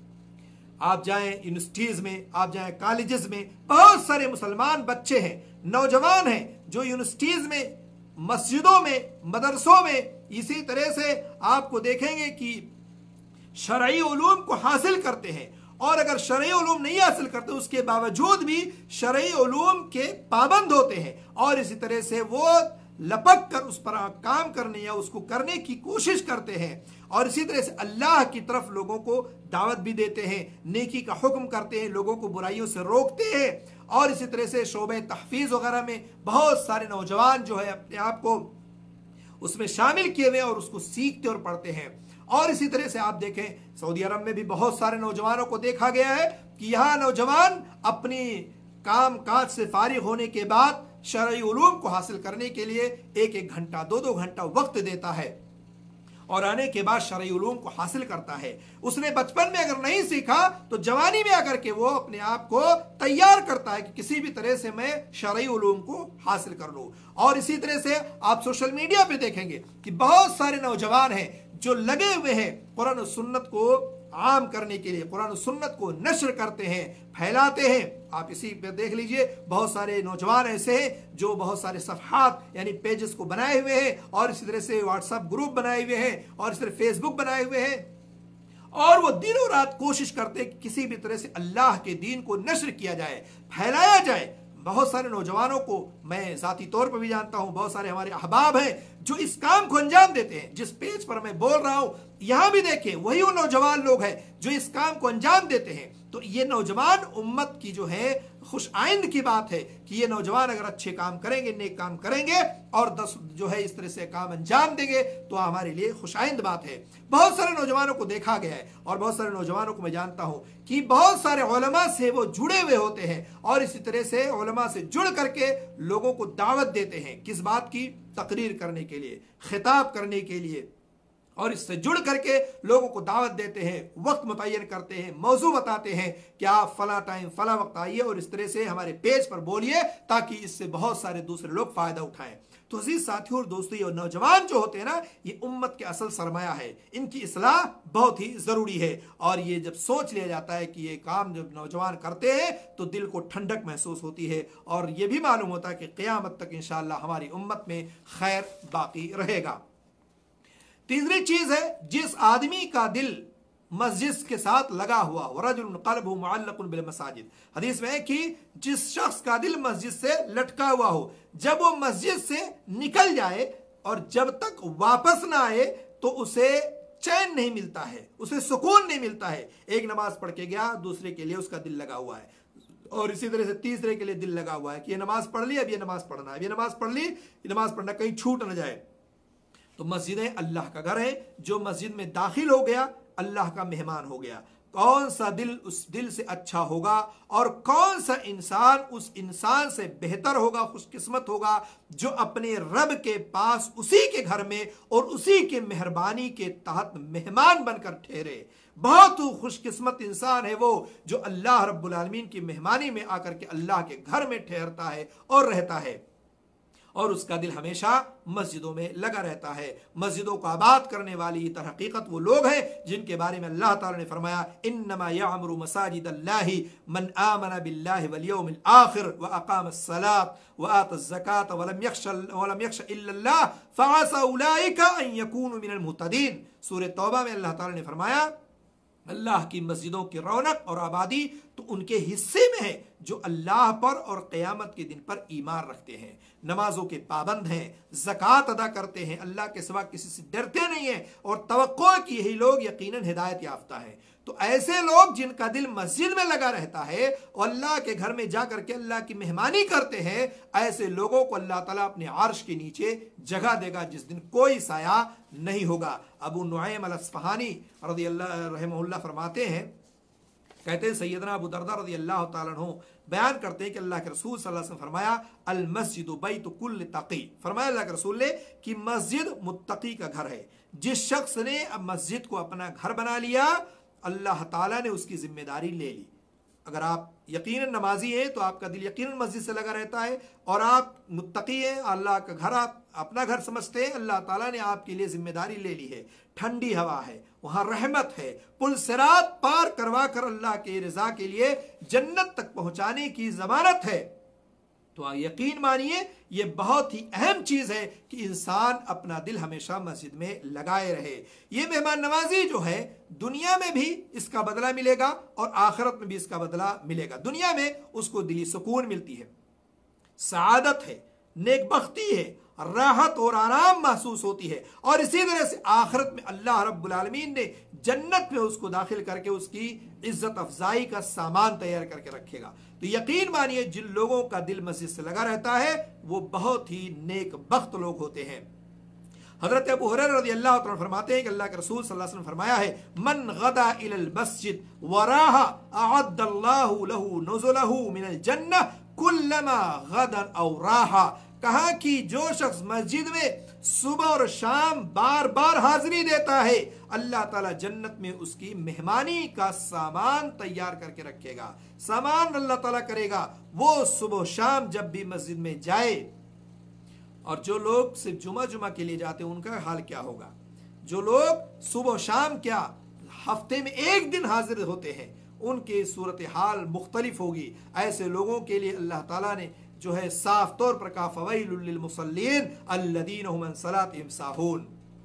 आप जाएं यूनिवर्सिटीज में, आप जाएं कॉलेजेस में, बहुत सारे मुसलमान बच्चे हैं, नौजवान हैं जो यूनिवर्सिटीज में, मस्जिदों में, मदरसों में इसी तरह से आपको देखेंगे कि शरई उलूम को हासिल करते हैं। और अगर शरई उलूम नहीं हासिल करते उसके बावजूद भी शरई उलूम के पाबंद होते हैं और इसी तरह से वो लपक कर उस पर काम करने या उसको करने की कोशिश करते हैं। और इसी तरह से अल्लाह की तरफ लोगों को दावत भी देते हैं, नेकी का हुक्म करते हैं, लोगों को बुराइयों से रोकते हैं। और इसी तरह से शोबे तहफीज वगैरह में बहुत सारे नौजवान जो है अपने आप को उसमें शामिल किए हुए और उसको सीखते और पढ़ते हैं। और इसी तरह से आप देखें सऊदी अरब में भी बहुत सारे नौजवानों को देखा गया है कि यहाँ नौजवान अपनी काम काज से फारिग होने के बाद शरई उलूम को हासिल करने के लिए एक एक घंटा, दो दो घंटा वक्त देता है और आने के बाद शरई उलूम को हासिल करता है। उसने बचपन में अगर नहीं सीखा तो जवानी में आकर के वो अपने आप को तैयार करता है कि किसी भी तरह से मैं शरई उलूम को हासिल कर लूं। और इसी तरह से आप सोशल मीडिया पे देखेंगे कि बहुत सारे नौजवान हैं जो लगे हुए हैं कुरान और सुन्नत को आम करने के लिए, कुरान और सुन्नत को नश्र करते हैं, फैलाते हैं। आप इसी पे देख लीजिए, बहुत सारे नौजवान ऐसे हैं जो बहुत सारे सफहात यानी पेजेस को बनाए हुए हैं और इसी तरह से व्हाट्सएप ग्रुप बनाए हुए हैं और इस तरह फेसबुक बनाए हुए हैं और वो दिनों रात कोशिश करते हैं कि किसी भी तरह से अल्लाह के दीन को नश्र किया जाए, फैलाया जाए। बहुत सारे नौजवानों को मैं जाती तौर पर भी जानता हूं, बहुत सारे हमारे अहबाब हैं जो इस काम को अंजाम देते हैं। जिस पेज पर मैं बोल रहा हूं यहां भी देखें, वही वो नौजवान लोग हैं जो इस काम को अंजाम देते हैं। तो ये नौजवान उम्मत की जो है खुश आइंद की बात है कि ये नौजवान अगर अच्छे काम करेंगे, नेक काम करेंगे और 10 जो है इस तरह से काम अंजाम देंगे तो हमारे लिए खुश आइंद बात है। बहुत सारे नौजवानों को देखा गया है और बहुत सारे नौजवानों को मैं जानता हूं कि बहुत सारे उलमा से वो जुड़े हुए होते हैं और इसी तरह से उलमा से जुड़ करके लोगों को दावत देते हैं। किस बात की? तकरीर करने के लिए, खिताब करने के लिए, और इससे जुड़ करके लोगों को दावत देते हैं, वक्त मुतय्यन करते हैं, मौजू बताते हैं कि आप फला टाइम फला वक्त आइए और इस तरह से हमारे पेज पर बोलिए ताकि इससे बहुत सारे दूसरे लोग फायदा उठाएं। तो अजीज साथियों और दोस्तों, ये नौजवान जो होते हैं ना, ये उम्मत के असल सरमाया है, इनकी इस्लाह बहुत ही जरूरी है। और ये जब सोच लिया जाता है कि ये काम जब नौजवान करते हैं तो दिल को ठंडक महसूस होती है और ये भी मालूम होता है कि क़यामत तक इंशाअल्लाह हमारी उम्मत में खैर बाकी रहेगा। तीसरी चीज है, जिस आदमी का दिल मस्जिद के साथ लगा हुआ हो, रजुल क़ल्बुहु मुअल्लक़ुन बिल मसाजिद, हदीस में है कि जिस शख्स का दिल मस्जिद से लटका हुआ हो, जब वो मस्जिद से निकल जाए और जब तक वापस ना आए तो उसे चैन नहीं मिलता है, उसे सुकून नहीं मिलता है। एक नमाज पढ़ के गया, दूसरे के लिए उसका दिल लगा हुआ है और इसी तरह से तीसरे के लिए दिल लगा हुआ है कि ये नमाज पढ़ ली, अब ये नमाज पढ़ना है, अब ये नमाज पढ़ ली, ये नमाज पढ़ना कहीं छूट ना जाए। तो मस्जिदें अल्लाह का घर है, जो मस्जिद में दाखिल हो गया अल्लाह का मेहमान हो गया। कौन सा दिल उस दिल से अच्छा होगा और कौन सा इंसान उस इंसान से बेहतर होगा, खुशकिस्मत होगा जो अपने रब के पास उसी के घर में और उसी के मेहरबानी के तहत मेहमान बनकर ठहरे। बहुत खुशकिस्मत इंसान है वो जो अल्लाह रब्बुल आलमीन की मेहमानी में आकर के अल्लाह के घर में ठहरता है और रहता है। और उसका दिल हमेशा मस्जिदों में लगा रहता है। मस्जिदों को आबाद करने वाली तर हकीकत वो लोग हैं जिनके बारे में अल्लाह ताला ने फरमाया, इन्नमा यअमुरु मसाजिदल्लाहि मन आमन बिल्लाहि वल यौमिल आखिर व अकामस्सलात व आतज़्ज़कात वलम यख्श इल्लल्लाह फअसा उलाइका अन यकूनु मिनल मुहतदीन। सूरह तौबा में अल्लाह ताला ने फरमाया, अल्लाह की मस्जिदों की रौनक और आबादी तो उनके हिस्से में है जो अल्लाह पर और क़यामत के दिन पर ईमान रखते हैं, नमाजों के पाबंद हैं, ज़कात अदा करते हैं, अल्लाह के सिवा किसी से डरते नहीं हैं और तवक्को कि यही लोग यकीनन हिदायत याफ्ता हैं। तो ऐसे लोग जिनका दिल मस्जिद में लगा रहता है और अल्लाह के घर में जाकर के अल्लाह की मेहमानी करते हैं, ऐसे लोगों को अल्लाह ताला अपने अर्श के नीचे जगह देगा जिस दिन कोई साया नहीं होगा। अबू नुआइम अल-अस्फ़हानी रज़ियल्लाहु रहमहुल्लाह फरमाते हैं, कहते हैं सैयदना अबू दरदा रज़ियल्लाहु ताला अन्हु बयान करते हैं कि अल्लाह के रसूल सल्लल्लाहु अलैहि वसल्लम फरमाया, अल मस्जिदु बैतु कुल्ल तक़ी। फरमाया अल्लाह के रसूल ने कि मस्जिद मुत्तकी का घर है। जिस शख्स ने अब मस्जिद को अपना घर बना लिया, अल्लाह ताला ने उसकी जिम्मेदारी ले ली। अगर आप यकीनन नमाजी हैं तो आपका दिल यकीनन मस्जिद से लगा रहता है, और आप मुत्तकी हैं, अल्लाह का घर आप अपना घर समझते हैं, अल्लाह ताला ने आपके लिए जिम्मेदारी ले ली है। ठंडी हवा है, वहां रहमत है, पुल सिरात पार करवा कर अल्लाह के रजा के लिए जन्नत तक पहुंचाने की जमानत है। तो यकीन मानिए ये बहुत ही अहम चीज है कि इंसान अपना दिल हमेशा मस्जिद में लगाए रहे। ये मेहमान नवाजी जो है दुनिया में भी इसका बदला मिलेगा और आखिरत में भी इसका बदला मिलेगा। दुनिया में उसको दिली सुकून मिलती है, सआदत है, नेकबख्ती है, राहत और आराम महसूस होती है, और इसी तरह से आखिरत में अल्लाह रब्बुल आलमीन ने जन्नत में उसको दाखिल करके उसकी इज्जत अफजाई का सामान तैयार करके रखेगा। तो यकीन मानिए जिन लोगों का दिल मस्जिद से लगा रहता है वो बहुत ही नेक बख्त लोग होते हैं। हजरत अबू हुरैरा रज़ियल्लाहु अन्हु फरमाते हैं कि अल्लाह के रसूल सल्लल्लाहु अलैहि वसल्लम फरमाया है, मन गदा इलल मस्जिद वराहा अअद्दल्लाहु लहू नुज़ुलहु मिनल जन्नह कुल्लमा गदन औ राहा। कहा कि जो शख्स मस्जिद में सुबह और शाम बार बार हाजिरी देता है, अल्लाह ताला जन्नत में उसकी मेहमानी का सामान तैयार करके रखेगा। सामान अल्लाह ताला करेगा, वो सुबह शाम जब भी मस्जिद में जाए। और जो लोग सिर्फ जुमा के लिए जाते हैं उनका हाल क्या होगा? जो लोग सुबह शाम क्या हफ्ते में एक दिन हाजिर होते हैं, उनकी सूरत हाल मुख्तलिफ होगी। ऐसे लोगों के लिए अल्लाह ताला ने जो है साफ तौर पर कहा, फवैलुल लिल मुसल्लीन अल्लज़ीना हुम अन सलातिहिम साहून।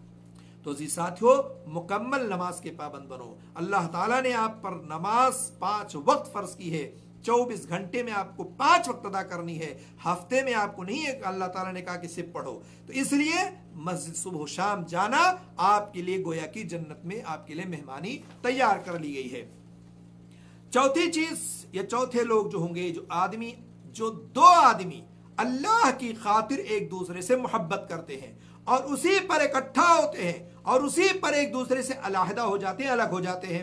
तो जी साथियों, मुकम्मल नमाज के पाबंद बनो। अल्लाह ताला ने आप पर नमाज 5 वक्त फर्ज की है। 24 घंटे में आपको 5 वक्त अदा करनी है। हफ्ते में आपको नहीं है, अल्लाह ताला ने कहा कि सिर्फ पढ़ो। तो इसलिए मस्जिद सुबह शाम जाना आपके लिए गोया की जन्नत में आपके लिए मेहमानी तैयार कर ली गई है। चौथी चीज या चौथे लोग जो होंगे, जो दो आदमी अल्लाह की खातिर एक दूसरे से मोहब्बत करते हैं और उसी पर इकट्ठा होते हैं और उसी पर एक दूसरे से अलहदा हो जाते हैं, अलग हो जाते हैं।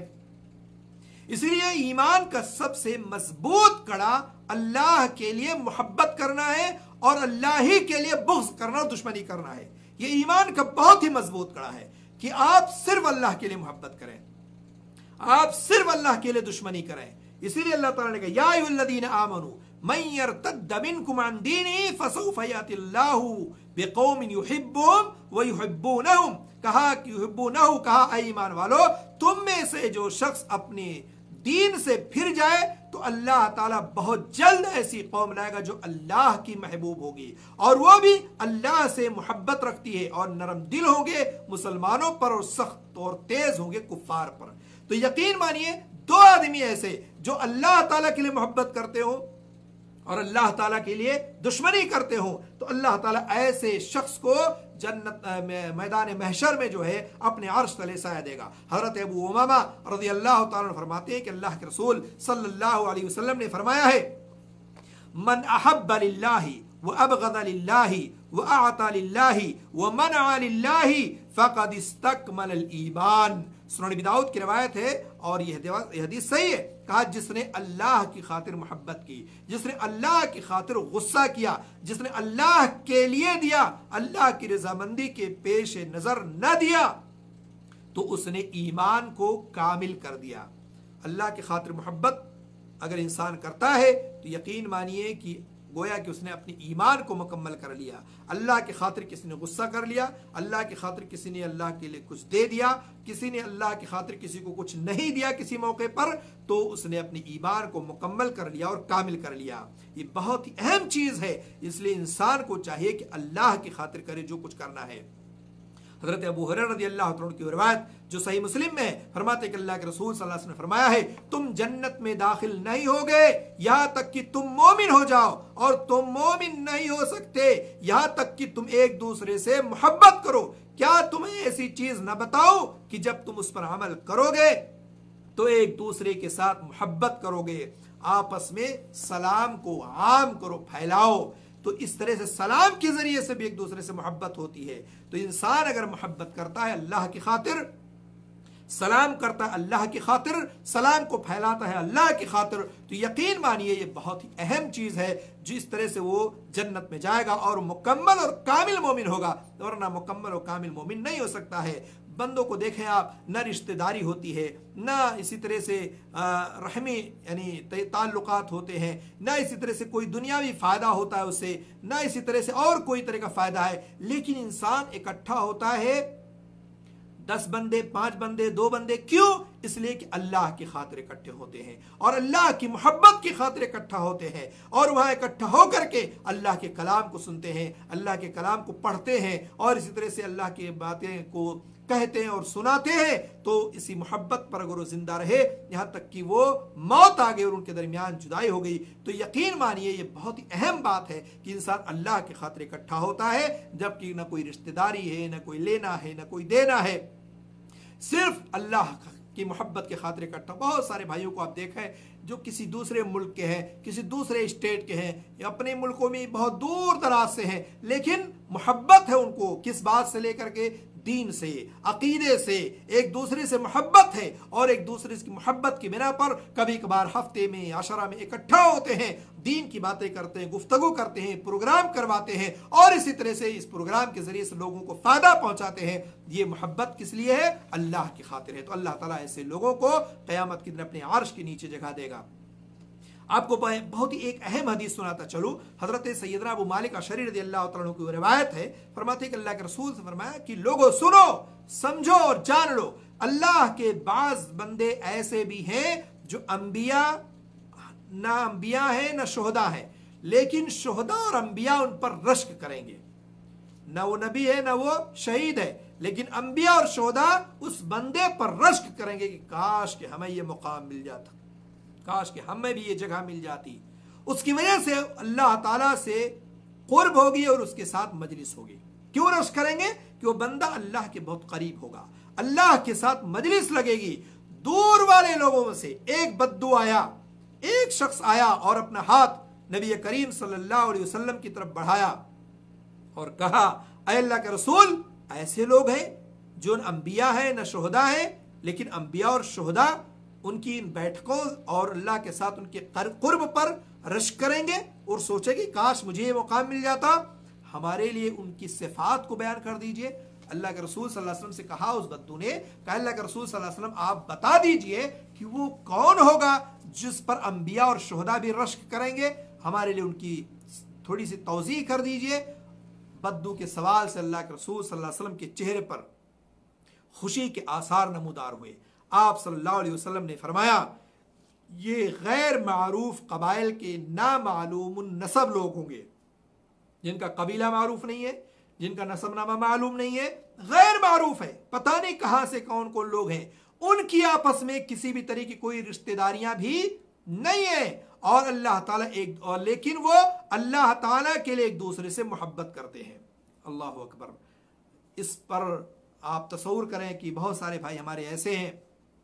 इसलिए ईमान का सबसे मजबूत कड़ा अल्लाह के लिए मोहब्बत करना है और अल्लाह ही के लिए बुग़्ज़ करना, दुश्मनी करना है। यह ईमान का बहुत ही मजबूत कड़ा है कि आप सिर्फ अल्लाह के लिए मोहब्बत करें, आप सिर्फ अल्लाह के लिए दुश्मनी करें। इसीलिए अल्लाह ताला ने कहा, या अय्युहल्लज़ीना आमनू मन यर्तद्द मिनकुम अन दीनिही फसौफ यातिल्लाहु बिक़ौमिन युहिब्बुहुम व युहिब्बूनहुम। कहा कि युहिब्बूनहु, कहा ईमान वालो, तुम में से जो शख्स अपने दीन से फिर जाए तो अल्लाह ताला बहुत जल्द ऐसी कौम लाएगा जो अल्लाह की महबूब होगी और वो भी अल्लाह से मोहब्बत रखती है और नरम दिल होंगे मुसलमानों पर और सख्त और तेज होंगे कुफ्फार पर। तो यकीन मानिए दो आदमी ऐसे जो अल्लाह ताला के लिए मोहब्बत करते हो और अल्लाह ताला के लिए दुश्मनी करते हो, तो अल्लाह ताला ऐसे शख्स को जन्नत मैदान महशर में जो है अपने अर्श तले साया देगा। हजरत अबू उमामा रज़ियल्लाहु ताला अन्हु फरमाते हैं कि अल्लाह के रसूल सल्लल्लाहु अलैहि वसल्लम ने फरमाया है, मन अहब्ब लिल्लाहि व अबग़ज़ लिल्लाहि व अअता लिल्लाहि व मनअ लिल्लाहि फ़क़द इस्तकमल ईमान। सुनन अबी दाऊद की रिवायत है और यह हदीस सही है। कहा जिसने अल्लाह की खातिर मोहब्बत की, जिसने अल्लाह की खातिर गुस्सा किया, जिसने अल्लाह के लिए दिया, अल्लाह की रजामंदी के पेश नजर न दिया, तो उसने ईमान को कामिल कर दिया। अल्लाह की खातिर मोहब्बत अगर इंसान करता है तो यकीन मानिए कि गोया कि उसने अपने ईमान को मुकम्मल कर लिया। अल्लाह की खातिर किसी ने गुस्सा कर लिया, अल्लाह की खातिर किसी ने अल्लाह के लिए कुछ दे दिया, किसी ने अल्लाह की खातिर किसी को कुछ नहीं दिया किसी मौके पर, तो उसने अपने ईमान को मुकम्मल कर लिया और कामिल कर लिया। ये बहुत ही अहम चीज़ है, इसलिए इंसान को चाहिए कि अल्लाह की खातिर करे जो कुछ करना है। हज़रत अबू हुरैरा रज़ियल्लाहु अन्हु की रिवायत जो सही मुस्लिम में फरमाते कि अल्लाह के रसूल सल्लल्लाहु अलैहि वसल्लम ने फरमाया है, तुम जन्नत में दाखिल नहीं होगे यहाँ तक कि तुम मोमिन हो जाओ, और तुम मोमिन नहीं हो सकते यहाँ तक कि तुम एक दूसरे से मोहब्बत करो। क्या तुम्हें ऐसी चीज न बताओ कि जब तुम उस पर अमल करोगे तो एक दूसरे के साथ मोहब्बत करोगे, आपस में सलाम को आम करो, फैलाओ। तो इस तरह से सलाम के जरिए से भी एक दूसरे से मोहब्बत होती है। तो इंसान अगर मोहब्बत करता है अल्लाह की खातिर, सलाम करता है अल्लाह की खातिर, सलाम को फैलाता है अल्लाह की खातिर, तो यकीन मानिए ये बहुत ही अहम चीज है जिस तरह से वो जन्नत में जाएगा और मुकम्मल और कामिल मोमिन होगा, वरना मुकम्मल और कामिल मोमिन नहीं हो सकता है। बंदों को देखें आप, न रिश्तेदारी होती है, न इसी तरह से रहमी यानी ताल्लुकात होते हैं, न इसी तरह से कोई दुनियावी फ़ायदा होता है उससे, न इसी तरह से और कोई तरह का फ़ायदा है, लेकिन इंसान इकट्ठा होता है 10 बंदे, 5 बंदे, 2 बंदे, क्यों? इसलिए कि अल्लाह की खातिर इकट्ठे होते हैं और अल्लाह की मोहब्बत की खातिर इकट्ठा होते हैं, और वहां इकट्ठा होकर के अल्लाह के कलाम को सुनते हैं, अल्लाह के कलाम को पढ़ते हैं, और इसी तरह से अल्लाह की बातें को कहते हैं और सुनाते हैं। तो इसी मोहब्बत पर अगर वो जिंदा रहे यहाँ तक कि वो मौत आ गई और उनके दरमियान जुदाई हो गई, तो यकीन मानिए ये बहुत ही अहम बात है कि इंसान अल्लाह की खातिर इकट्ठा होता है, जबकि न कोई रिश्तेदारी है, न कोई लेना है, न कोई देना है, सिर्फ अल्लाह की मोहब्बत के खातिर इकट्ठा। बहुत सारे भाइयों को आप देखें जो किसी दूसरे मुल्क के हैं, किसी दूसरे स्टेट के हैं, या अपने मुल्कों में बहुत दूर दराज से हैं, लेकिन मोहब्बत है उनको किस बात से लेकर के, दीन से, अकीदे से, एक दूसरे से मोहब्बत है, और एक दूसरे की मोहब्बत की बिना पर कभी कभार हफ्ते में, आशरा में इकट्ठा होते हैं, दीन की बातें करते हैं, गुफ्तगू करते हैं, प्रोग्राम करवाते हैं, और इसी तरह से इस प्रोग्राम के जरिए से लोगों को फायदा पहुंचाते हैं। ये मोहब्बत किस लिए है? अल्लाह की खातिर है। तो अल्लाह ताला ऐसे लोगों को क़यामत के दिन अपने अर्श के नीचे जगह देगा। आपको बहुत ही एक अहम हदीस सुनाता चलूं। हजरत सैयदना अबू मालिक अशअरी रज़ियल्लाहु तआला अन्हु की रिवायत है, फरमाते कि अल्लाह के रसूल से फरमाया कि लोगों सुनो, समझो और जान लो, अल्लाह के बाज बंदे ऐसे भी हैं जो अंबिया ना अंबिया है न शुहदा है, लेकिन शुहदा और अंबिया उन पर रश्क करेंगे। न वो नबी है न वो शहीद है, लेकिन अंबिया और शुहदा उस बंदे पर रश्क करेंगे कि काश के हमें ये मुकाम मिल जाता, काश कि हमें भी ये जगह मिल जाती। उसकी वजह से अल्लाह ताला से कुर्ब होगी और उसके साथ मजलिस होगी। क्यों रश्क करेंगे? कि वो बंदा अल्लाह के बहुत करीब होगा, अल्लाह के साथ मजलिस लगेगी। दूर वाले लोगों में से एक बद्दू आया, एक शख्स आया और अपना हाथ नबी करीम सल्लल्लाहु अलैहि वसल्लम की तरफ बढ़ाया और कहा, ऐ अल्लाह के रसूल, ऐसे लोग हैं जो न अंबिया है न शुहदा है, लेकिन अंबिया और शुहदा उनकी इन बैठकों और अल्लाह के साथ उनके कुर्ब पर रश्क करेंगे और सोचेंगे काश मुझे ये मुकाम मिल जाता। हमारे लिए उनकी सिफात को बयान कर दीजिए। अल्लाह के रसूल सल्लल्लाहु अलैहि वसल्लम से कहा उस बद्दू ने, कहा अल्लाह के रसूल सल्लल्लाहु अलैहि वसल्लम आप बता दीजिए कि वो कौन होगा जिस पर अंबिया और शुहदा भी रश्क करेंगे, हमारे लिए उनकी थोड़ी सी तौज़ीह कर दीजिए। बद्दू के सवाल से अल्लाह के रसूल सल्लल्लाहु अलैहि वसल्लम के चेहरे पर खुशी के आसार नमूदार हुए। आप सल्लल्लाहु अलैहि वसल्लम ने फरमाया, ये गैर मारूफ कबाइल के नामालूम नसब लोग होंगे, जिनका कबीला मारूफ नहीं है, जिनका नसबनामा मालूम नहीं है, गैर मारूफ है, पता नहीं कहां से कौन कौन लोग हैं, उनकी आपस में किसी भी तरह की कोई रिश्तेदारियां भी नहीं है, और अल्लाह ताला एक और लेकिन वो अल्लाह ताला के लिए एक दूसरे से मोहब्बत करते हैं। अल्लाह अकबर। इस पर आप तसव्वुर करें कि बहुत सारे भाई हमारे ऐसे हैं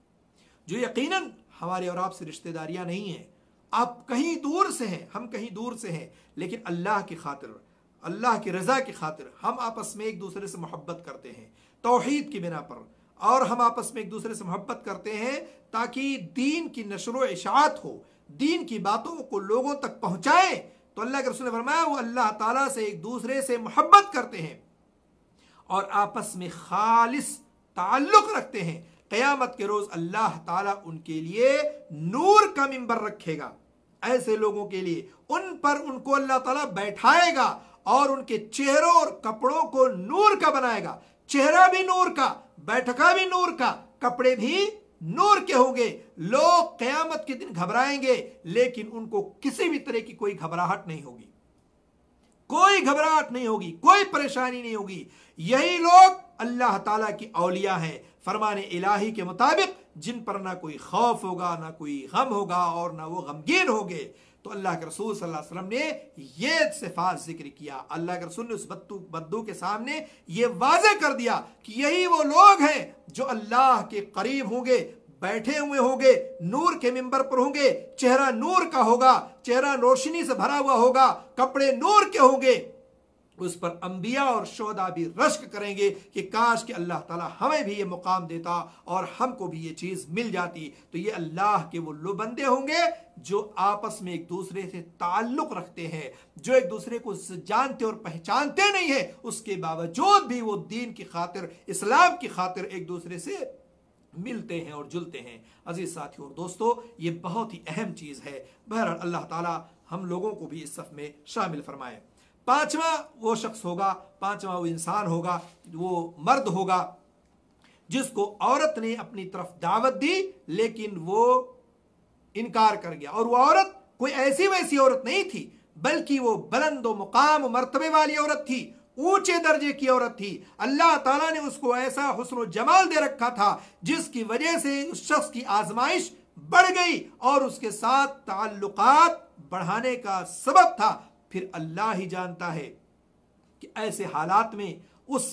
जो यकीनन हमारे और आपसे रिश्तेदारियां नहीं हैं, आप कहीं दूर से हैं, हम कहीं दूर से हैं, लेकिन अल्लाह की खातिर, अल्लाह की रज़ा की खातिर हम आपस में एक दूसरे से मोहब्बत करते हैं तौहीद की बिना पर, और हम आपस में एक दूसरे से मोहब्बत करते हैं ताकि दीन की नशर इशाअत हो, दीन की बातों को लोगों तक पहुंचाएं। तो अल्लाह के रसूल ने फरमाया वो अल्लाह ताला से एक दूसरे से मोहब्बत करते हैं और आपस में खालिस ताल्लुक रखते हैं। क़यामत के रोज अल्लाह ताला उनके लिए नूर का मिंबर रखेगा, ऐसे लोगों के लिए उन पर उनको अल्लाह ताला बैठाएगा और उनके चेहरों और कपड़ों को नूर का बनाएगा। चेहरा भी नूर का, बैठका भी नूर का, कपड़े भी नूर के होंगे। लोग क़यामत के दिन घबराएंगे, लेकिन उनको किसी भी तरह की कोई घबराहट नहीं होगी, कोई घबराहट नहीं होगी, कोई परेशानी नहीं होगी। यही लोग अल्लाह ताला की औलिया हैं, फरमाने इलाही के मुताबिक, जिन पर ना कोई खौफ होगा, ना कोई गम होगा और ना वो गमगीन होंगे। तो अल्लाह के रसूल सल्लल्लाहु अलैहि वसल्लम ने ये सिफात जिक्र किया। अल्लाह के रसूल ने उस बद्दू के सामने ये वाज़े कर दिया कि यही वो लोग हैं जो अल्लाह के करीब होंगे, बैठे हुए होंगे, नूर के मिंबर पर होंगे, चेहरा नूर का होगा, चेहरा रोशनी से भरा हुआ होगा, कपड़े नूर के होंगे। उस पर अंबिया और शोहदा भी रश्क करेंगे कि काश कि अल्लाह ताला हमें भी ये मुकाम देता और हमको भी ये चीज़ मिल जाती। तो ये अल्लाह के वो लो बंदे होंगे जो आपस में एक दूसरे से ताल्लुक़ रखते हैं, जो एक दूसरे को जानते और पहचानते नहीं है, उसके बावजूद भी वो दीन की खातिर, इस्लाम की खातिर एक दूसरे से मिलते हैं और जुलते हैं। अजीज साथियों और दोस्तों, ये बहुत ही अहम चीज़ है। बहरहाल अल्लाह ताला हम लोगों को भी इस सफ़ में शामिल फरमाए। पांचवा वो शख्स होगा, पांचवा वो इंसान होगा, वो मर्द होगा जिसको औरत ने अपनी तरफ दावत दी लेकिन वो इनकार कर गया। और वो औरत कोई ऐसी वैसी औरत नहीं थी, बल्कि वो बुलंद मुकाम मर्तबे वाली औरत थी, ऊंचे दर्जे की औरत थी। अल्लाह ताला ने उसको ऐसा हुस्न जमाल दे रखा था जिसकी वजह से उस शख्स की आजमाइश बढ़ गई और उसके साथ ताल्लुकात बढ़ाने का सबब था। फिर अल्लाह ही जानता है कि ऐसे हालात में उस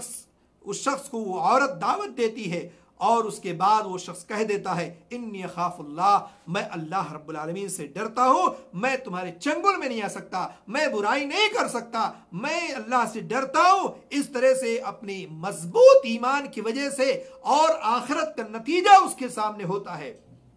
शख्स को वो औरत दावत देती है और उसके बाद वो शख्स कह देता है, इन्नी खाफुल्लाह, मैं अल्लाह रब्बुल आलमीन से डरता हूं, मैं तुम्हारे चंगुल में नहीं आ सकता, मैं बुराई नहीं कर सकता, मैं अल्लाह से डरता हूं। इस तरह से अपनी मजबूत ईमान की वजह से और आखिरत का नतीजा उसके सामने होता है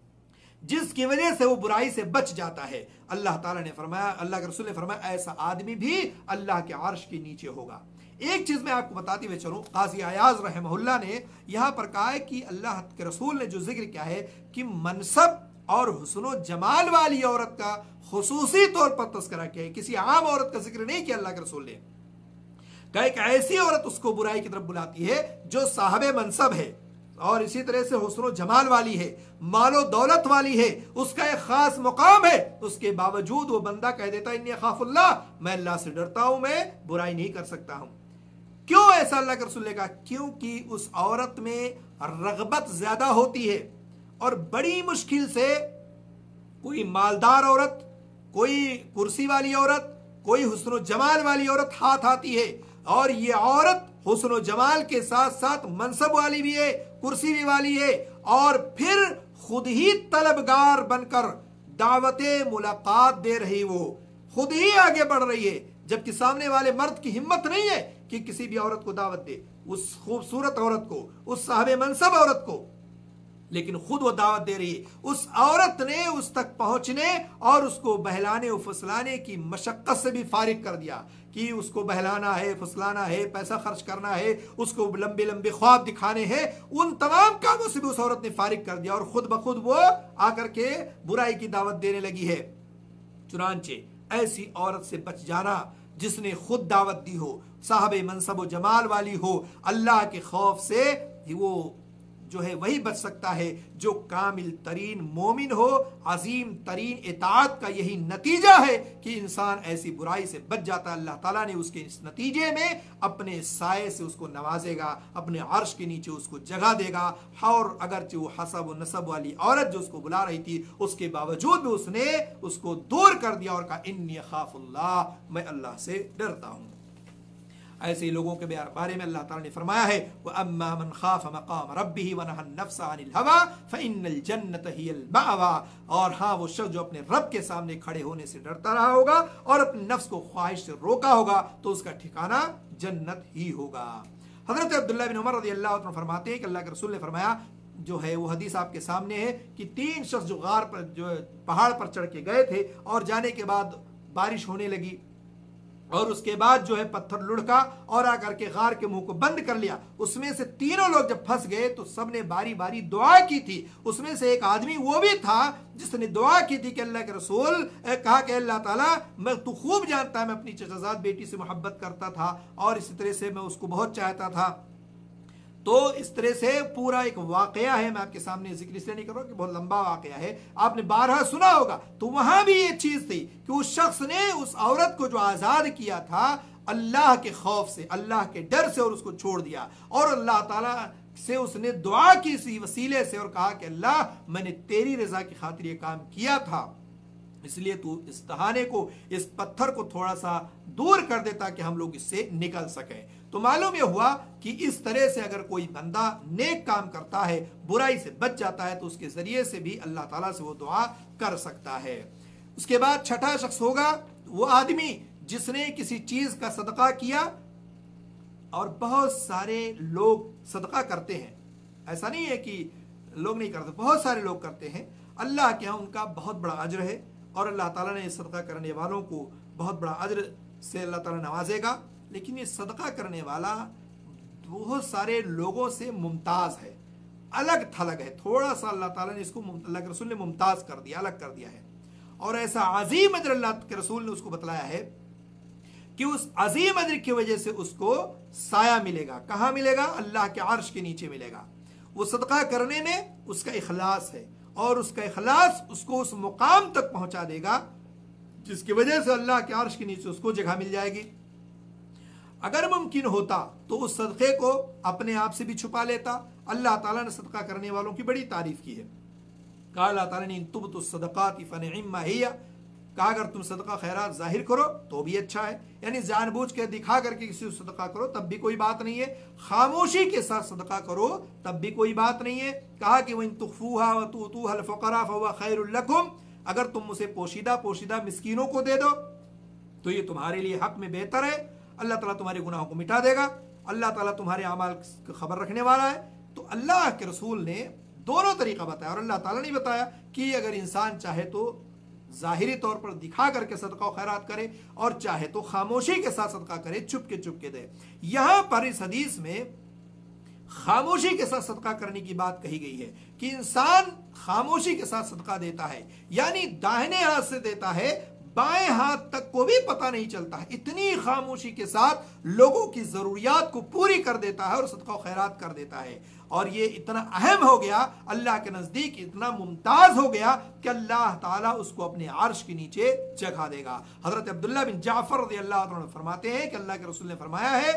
जिसकी वजह से वो बुराई से बच जाता है। अल्लाह ताला ने फरमाया, अल्लाह के रसूल ने फरमाया, ऐसा आदमी भी अल्लाह के अर्श के नीचे होगा। एक चीज मैं आपको बताते हुए चलूं, काजी अयाज रहमहुल्लाह ने यहां पर कहा है कि अल्लाह के रसूल ने जो जिक्र किया है कि मनसब और हुस्न जमाल वाली औरत का खुसूसी तौर पर तस्करा किया है, किसी आम औरत का जिक्र नहीं किया अल्लाह के रसूल ने। कहा एक ऐसी औरत उसको बुराई की तरफ बुलाती है जो साहबे मनसब है और इसी तरह से हुस्न जमाल वाली है, मालो दौलत वाली है, उसका एक खास मुकाम है, उसके बावजूद वो बंदा कह देता है, इन्नी खाफुल्लाह, मैं अल्लाह से डरता हूं, मैं बुराई नहीं कर सकता हूं। क्यों ऐसा अल्लाह के रसूल ने कहा? क्योंकि उस औरत में रगबत ज्यादा होती है और बड़ी मुश्किल से कोई मालदार औरत, कोई कुर्सी वाली औरत, कोई हुस्न जमाल वाली औरत हाथ आती है। और ये औरत हुस्न जमाल के साथ साथ मनसब वाली भी है, कुर्सी भी वाली है और फिर खुद ही तलबगार बनकर दावते मुलाकात दे रही, वो खुद ही आगे बढ़ रही है, जबकि सामने वाले मर्द की हिम्मत नहीं है कि किसी भी औरत को दावत दे, उस खूबसूरत औरत को, उस साहबे मनसब औरत को, लेकिन खुद वो दावत दे रही है। उस औरत ने उस तक पहुंचने और उसको बहलाने और फुसलाने की मशक्कत से भी फारिग कर दिया कि उसको बहलाना है, फुसलाना है, पैसा खर्च करना है, उसको लंबे लंबे ख्वाब दिखाने हैं, उन तमाम कामों से भी उस औरत ने फारिग कर दिया और खुद ब खुद वो आकर के बुराई की दावत देने लगी है। चुनांचे ऐसी औरत से बच जाना जिसने खुद दावत दी हो, साहबे मनसब व जमाल वाली हो, अल्लाह के खौफ से वो जो है वही बच सकता है जो कामिल तरीन मोमिन हो। अजीम तरीन इताअत का यही नतीजा है कि इंसान ऐसी बुराई से बच जाता है। अल्लाह ताला ने उसके इस नतीजे में अपने साये से उसको नवाजेगा, अपने अर्श के नीचे उसको जगह देगा। और अगरचे वो हसब व नसब वाली औरत जो उसको बुला रही थी, उसके बावजूद भी उसने उसको दूर कर दिया और कहा, इन्नी खाफुल्लाह, मैं अल्लाह से डरता हूँ। ऐसे लोगों के बारे में अल्लाह ताला ने फरमाया है, व अम्मा मन खाफ मकाम रब्बिही व नहा नफ्स अनिल हवा फइन्नल जन्नत हियल मावा। और हाँ, वो शख्स जो अपने रब के सामने खड़े होने से डरता रहा होगा और अपने नफ्स को ख्वाहिश से रोका होगा तो उसका ठिकाना जन्नत ही होगा। हजरत अब्दुल्लाह बिन उमर रज़ियल्लाहु अन्हु फरमाते हैं कि अल्लाह के रसूल ने फरमाया, जो है वो हदीस आपके सामने है कि 3 शख्स जो गार पर, जो पहाड़ पर चढ़ के गए थे और जाने के बाद बारिश होने लगी और उसके बाद जो है पत्थर लुढ़का और आकर के गार के मुंह को बंद कर लिया। उसमें से तीनों लोग जब फंस गए तो सबने बारी बारी दुआ की थी। उसमें से एक आदमी वो भी था जिसने दुआ की थी कि अल्लाह के रसूल, कहा कि अल्लाह ताला, मैं तू खूब जानता है मैं अपनी चचाजाद बेटी से मोहब्बत करता था और इसी तरह से मैं उसको बहुत चाहता था। तो इस तरह से पूरा एक वाकया है, मैं आपके सामने जिक्र इसलिए नहीं कर रहा कि बहुत लंबा वाकया है, आपने बारहा सुना होगा। तो वहां भी ये चीज थी कि उस शख्स ने उस औरत को जो आजाद किया था अल्लाह के खौफ से, अल्लाह के डर से, और उसको छोड़ दिया और अल्लाह ताला से उसने दुआ की इसी वसीले से और कहा कि अल्लाह, मैंने तेरी रजा की खातिर ये काम किया था, इसलिए तू इस तहाने को, इस पत्थर को थोड़ा सा दूर कर दे ताकि हम लोग इससे निकल सकें। तो मालूम यह हुआ कि इस तरह से अगर कोई बंदा नेक काम करता है, बुराई से बच जाता है, तो उसके जरिए से भी अल्लाह ताला से वो दुआ कर सकता है। उसके बाद छठा शख्स होगा वो आदमी जिसने किसी चीज का सदका किया, और बहुत सारे लोग सदका करते हैं, ऐसा नहीं है कि लोग नहीं करते, बहुत सारे लोग करते हैं, अल्लाह के यहाँ उनका बहुत बड़ा अज्र है और अल्लाह ताला ने सदका करने वालों को बहुत बड़ा अज्र से अल्लाह ताला नवाजेगा। लेकिन ये सदका करने वाला बहुत सारे लोगों से मुमताज है, अलग थलग है, थोड़ा सा अल्लाह ताला ने इसको, अल्लाह के रसूल ने मुमताज कर दिया, अलग कर दिया है। और ऐसा अजीम अज्र अल्लाह के रसूल ने उसको बतलाया है कि उस अजीम अज्र की वजह से उसको साया मिलेगा। कहां मिलेगा? अल्लाह के अर्श के नीचे मिलेगा। वो सदका करने में उसका इखलास है और उसका इखलास उसको उस मुकाम तक पहुंचा देगा जिसकी वजह से अल्लाह के अर्श के नीचे उसको जगह मिल जाएगी। अगर मुमकिन होता तो उस सदक़े को अपने आप से भी छुपा लेता। अल्लाह ताला ने सदका करने वालों की बड़ी तारीफ की है। कहा अल्लाह ताला ने, इन तुबतु सदक़ाति फनिअम्मा हिय, कहा अगर तुम सदका खैरात जाहिर करो तो भी अच्छा है, यानी जानबूझ के दिखा करके किसी को सदका करो तब भी कोई बात नहीं है, खामोशी के साथ सदका करो तब भी कोई बात नहीं है। कहा कि वइन तुख्फूहा व तुतूहा अल-फुक़रा फहुवा खैरुल लकुम, अगर तुम उसे पोशीदा पोशीदा मिस्कीनों को दे दो तो ये तुम्हारे लिए हक में बेहतर है, अल्लाह ताला तुम्हारे गुनाहों को मिटा देगा, अल्लाह ताला तुम्हारे अमाल की खबर रखने वाला है। तो अल्लाह के रसूल ने दोनों तरीका बताया और अल्लाह ताला ने बताया कि अगर इंसान चाहे तो जाहिरी तौर पर दिखा करके सदका खैरात करे और चाहे तो खामोशी के साथ सदका करे, चुप के दे। यहां पर इस हदीस में खामोशी के साथ सदका करने की बात कही गई है कि इंसान खामोशी के साथ सदका देता है, यानी दाहिने हाथ से देता है, बाएं हाथ तक को भी पता नहीं चलता है, इतनी खामोशी के साथ लोगों की जरूरियात को पूरी कर देता है और सदका खैरात कर देता है। और ये इतना अहम हो गया अल्लाह के नजदीक, इतना मुमताज हो गया कि अल्लाह ताला उसको अपने अर्श के नीचे जगह देगा। हजरत अब्दुल्ला बिन जाफर रज़ियल्लाहु अन्हु फरमाते हैं कि अल्लाह के रसूल ने फरमाया है,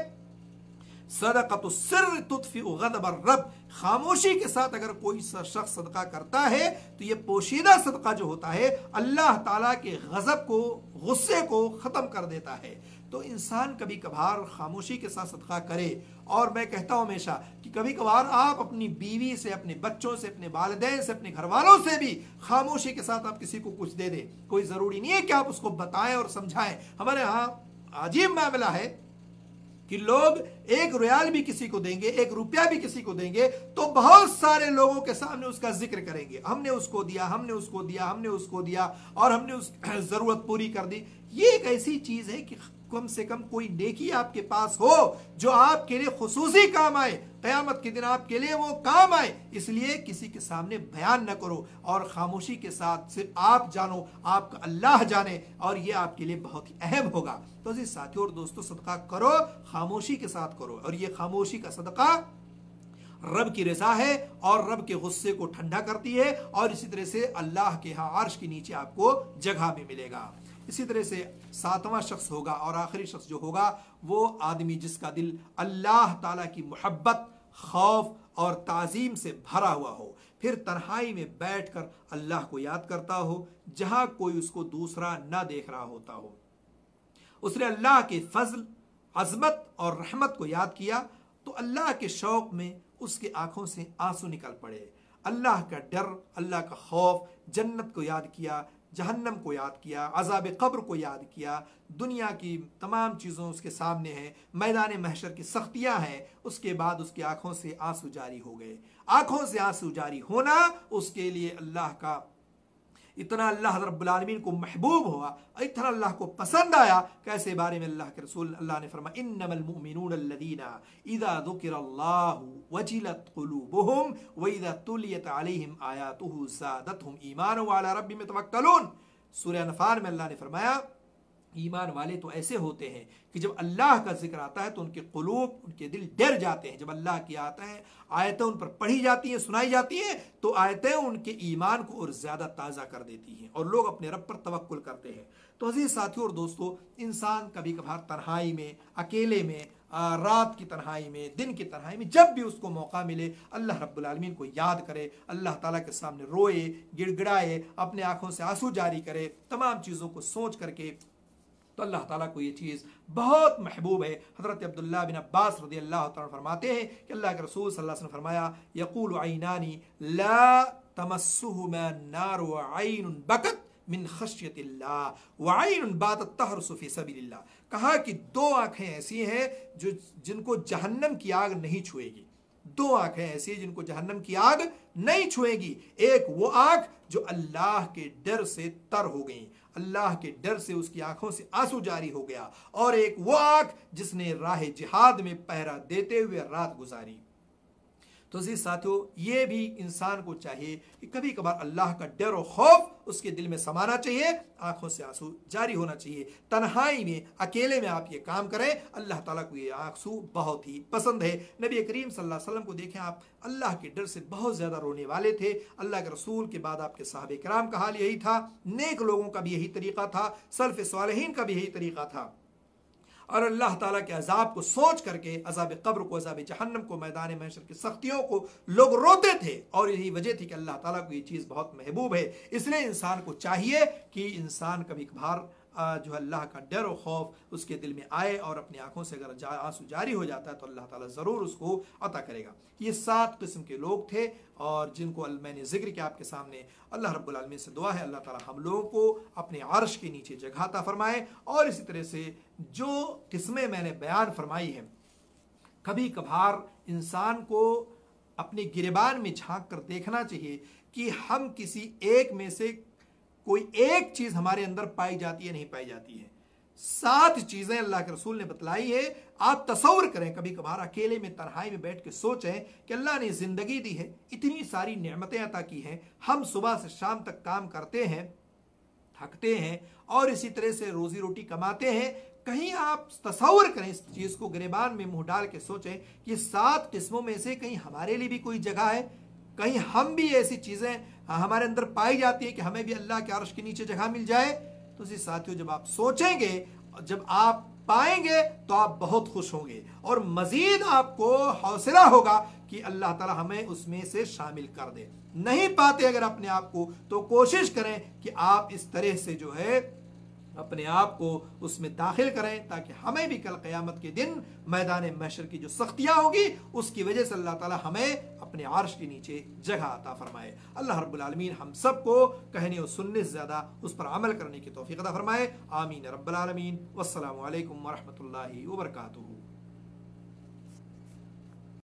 सदक़तु सिर्र तुत्फ़िउ ग़ज़ब रब, खामोशी के साथ अगर कोई शख्स सदका करता है तो ये पोशीदा सदका जो होता है अल्लाह ताला के गज़ब को, गुस्से को खत्म कर देता है। तो इंसान कभी कभार खामोशी के साथ सदका करे। और मैं कहता हूं हमेशा कि कभी कभार आप अपनी बीवी से, अपने बच्चों से, अपने वालिदैन से, अपने घर वालों से भी खामोशी के साथ आप किसी को कुछ दे दें। कोई जरूरी नहीं है कि आप उसको बताएं और समझाएं। हमारे यहाँ अजीब मामला है कि लोग 1 रियाल भी किसी को देंगे, 1 रुपया भी किसी को देंगे तो बहुत सारे लोगों के सामने उसका जिक्र करेंगे, हमने उसको दिया, हमने उसको दिया, हमने उसको दिया और हमने उस जरूरत पूरी कर दी। ये एक ऐसी चीज है कि कम से कम कोई नेकी आपके पास हो जो आपके लिए खुसूसी काम आए, क़यामत के दिन आपके लिए वो काम आए, इसलिए किसी के सामने बयान न करो और खामोशी के साथ सिर्फ आप जानो, आपका अल्लाह जाने, और ये आपके लिए बहुत ही अहम होगा। तो जी साथियों और दोस्तों, सदका करो, खामोशी के साथ करो, और ये खामोशी का सदका रब की रज़ा है और रब के गुस्से को ठंडा करती है, और इसी तरह से अल्लाह के यहाँ अर्श के नीचे आपको जगह भी मिलेगा। इसी तरह से 7वां शख्स होगा और आखिरी शख्स जो होगा वो आदमी जिसका दिल अल्लाह ताला की मोहब्बत, खौफ और ताज़ीम से भरा हुआ हो, फिर तन्हाई में बैठकर अल्लाह को याद करता हो जहां कोई उसको दूसरा न देख रहा होता हो। उसने अल्लाह के फजल, अजमत और रहमत को याद किया तो अल्लाह के शौक में उसके आंखों से आंसू निकल पड़े। अल्लाह का डर, अल्लाह का खौफ, जन्नत को याद किया, जहन्नम को याद किया, अज़ाब कब्र को याद किया, दुनिया की तमाम चीज़ों उसके सामने हैं, मैदान महशर की सख्तियां हैं, उसके बाद उसकी आंखों से आंसू जारी हो गए। आंखों से आंसू जारी होना उसके लिए अल्लाह का इतना अल्लाह रब्बुल आलमीन को महबूब हुआ, इतना अल्लाह को पसंद आया। कैसे बारे में अल्लाह के रसूल अल्लाह ने फरमाया, इन्नमल मुमिनून अल्लज़ीना इज़ा ज़ुकिरल्लाहु वजिलत क़ुलूबुहुम व इज़ा तुलियत अलैहिम आयातुहु ज़ादतहुम ईमानन व अला रब्बिहिम यतवक्कलून। सूरह अनफ़ाल में अल्लाह ने फरमाया, ईमान वाले तो ऐसे होते हैं कि जब अल्लाह का जिक्र आता है तो उनके कुलूब, उनके दिल डर जाते हैं। जब अल्लाह की आयतें उन पर पढ़ी जाती हैं, सुनाई जाती हैं, तो आयतें उनके ईमान को और ज़्यादा ताज़ा कर देती हैं और लोग अपने रब पर तवक्कुल करते हैं। तो अज़ीज़ साथियों और दोस्तों, इंसान कभी कभार तन्हाई में, अकेले में, रात की तन्हाई में, दिन की तन्हाई में, जब भी उसको मौका मिले अल्लाह रब्बुल आलमीन को याद करे, अल्लाह ताला के सामने रोए, गिड़गिड़ाए, अपने आँखों से आंसू जारी करे, तमाम चीज़ों को सोच करके, तो अल्लाह ताला को ये चीज़ बहुत महबूब है। हज़रत अब्दुल्लाह बिन अब्बास रज़ियल्लाहु तआला फरमाते हैं कि अल्लाह के रसूल सल्लल्लाहु अलैहि वसल्लम फरमाया, यक़ूलु ऐनानी ला तमस्सुहुमा अन्नार व ऐनुन बकत मिन खश्यतिल्लाह व ऐनुन बातत तहरसु फी सबीलिल्लाह। कहा कि दो आंखें ऐसी हैं जो जिनको जहन्नम की आग नहीं छुएगी। दो आंखें ऐसी हैं जिनको जहन्नम की आग नहीं छुएगी। एक वो आंख जो अल्लाह के डर से तर हो गई, अल्लाह के डर से उसकी आंखों से आंसू जारी हो गया, और एक वो आंख जिसने राह जिहाद में पहरा देते हुए रात गुजारी। तो इसी साथियों, ये भी इंसान को चाहिए कि कभी कभार अल्लाह का डर और खौफ उसके दिल में समाना चाहिए, आंखों से आंसू जारी होना चाहिए। तन्हाई में, अकेले में आप ये काम करें, अल्लाह ताला को ये आंसू बहुत ही पसंद है। नबी करीम सल्लल्लाहु अलैहि वसल्लम को देखें, आप अल्लाह के डर से बहुत ज़्यादा रोने वाले थे। अल्लाह के रसूल के बाद आपके सहाबे किराम का हाल यही था, नेक लोगों का भी यही तरीका था, सल्फ़ सालिहीन का भी यही तरीका था। और अल्लाह ताला के अजाब को सोच करके, अजाब कब्र को, अजाब जहन्नम को, मैदान महशर की सख्तियों को लोग रोते थे, और यही वजह थी कि अल्लाह ताला को ये चीज़ बहुत महबूब है। इसलिए इंसान को चाहिए कि इंसान कभी कभार जो अल्लाह का डर और खौफ उसके दिल में आए, और अपनी आंखों से अगर आंसू जारी हो जाता है तो अल्लाह ताला ज़रूर उसको अता करेगा। ये 7 किस्म के लोग थे, और जिनको मैंने जिक्र किया आपके सामने। अल्लाह रब्बुल आलमीन से दुआ है अल्लाह ताला हम लोगों को अपने अर्श के नीचे जगह अता फरमाए। और इसी तरह से जो किस्में मैंने बयान फरमाई हैं, कभी कभार इंसान को अपने गिरबान में झांक कर देखना चाहिए कि हम किसी एक में से कोई एक चीज हमारे अंदर पाई जाती है, नहीं पाई जाती है। 7 चीजें अल्लाह के रसूल ने बतलाई है। आप तसव्वुर करें, कभी कभार अकेले में, तन्हाई में बैठ के सोचें कि अल्लाह ने जिंदगी दी है, इतनी सारी नेमतें अता की हैं, हम सुबह से शाम तक काम करते हैं, थकते हैं, और इसी तरह से रोजी रोटी कमाते हैं। कहीं आप तसव्वुर करें इस चीज को, गिरबान में मुंह डाल के सोचें कि 7 किस्मों में से कहीं हमारे लिए भी कोई जगह है, कहीं हम भी ऐसी चीजें हमारे अंदर पाई जाती है कि हमें भी अल्लाह के अर्श के नीचे जगह मिल जाए। तो इसी साथियों, जब आप सोचेंगे, जब आप पाएंगे, तो आप बहुत खुश होंगे, और मजीद आपको हौसला होगा कि अल्लाह ताला हमें उसमें से शामिल कर दे। नहीं पाते अगर अपने आप को, तो कोशिश करें कि आप इस तरह से जो है अपने आप को उसमें दाखिल करें, ताकि हमें भी कल क़यामत के दिन मैदान महशर की जो सख्तियाँ होगी, उसकी वजह से अल्लाह ताला हमें अपने अर्श के नीचे जगह अता फरमाए। अल्लाह रब्बुल आलमीन हम सबको कहने और सुनने से ज़्यादा उस पर अमल करने की तौफीक अता फरमाए। आमीन रब्बुल आलमीन। वस्सलामु अलैकुम व रहमतुल्लाहि व बरकातुहू।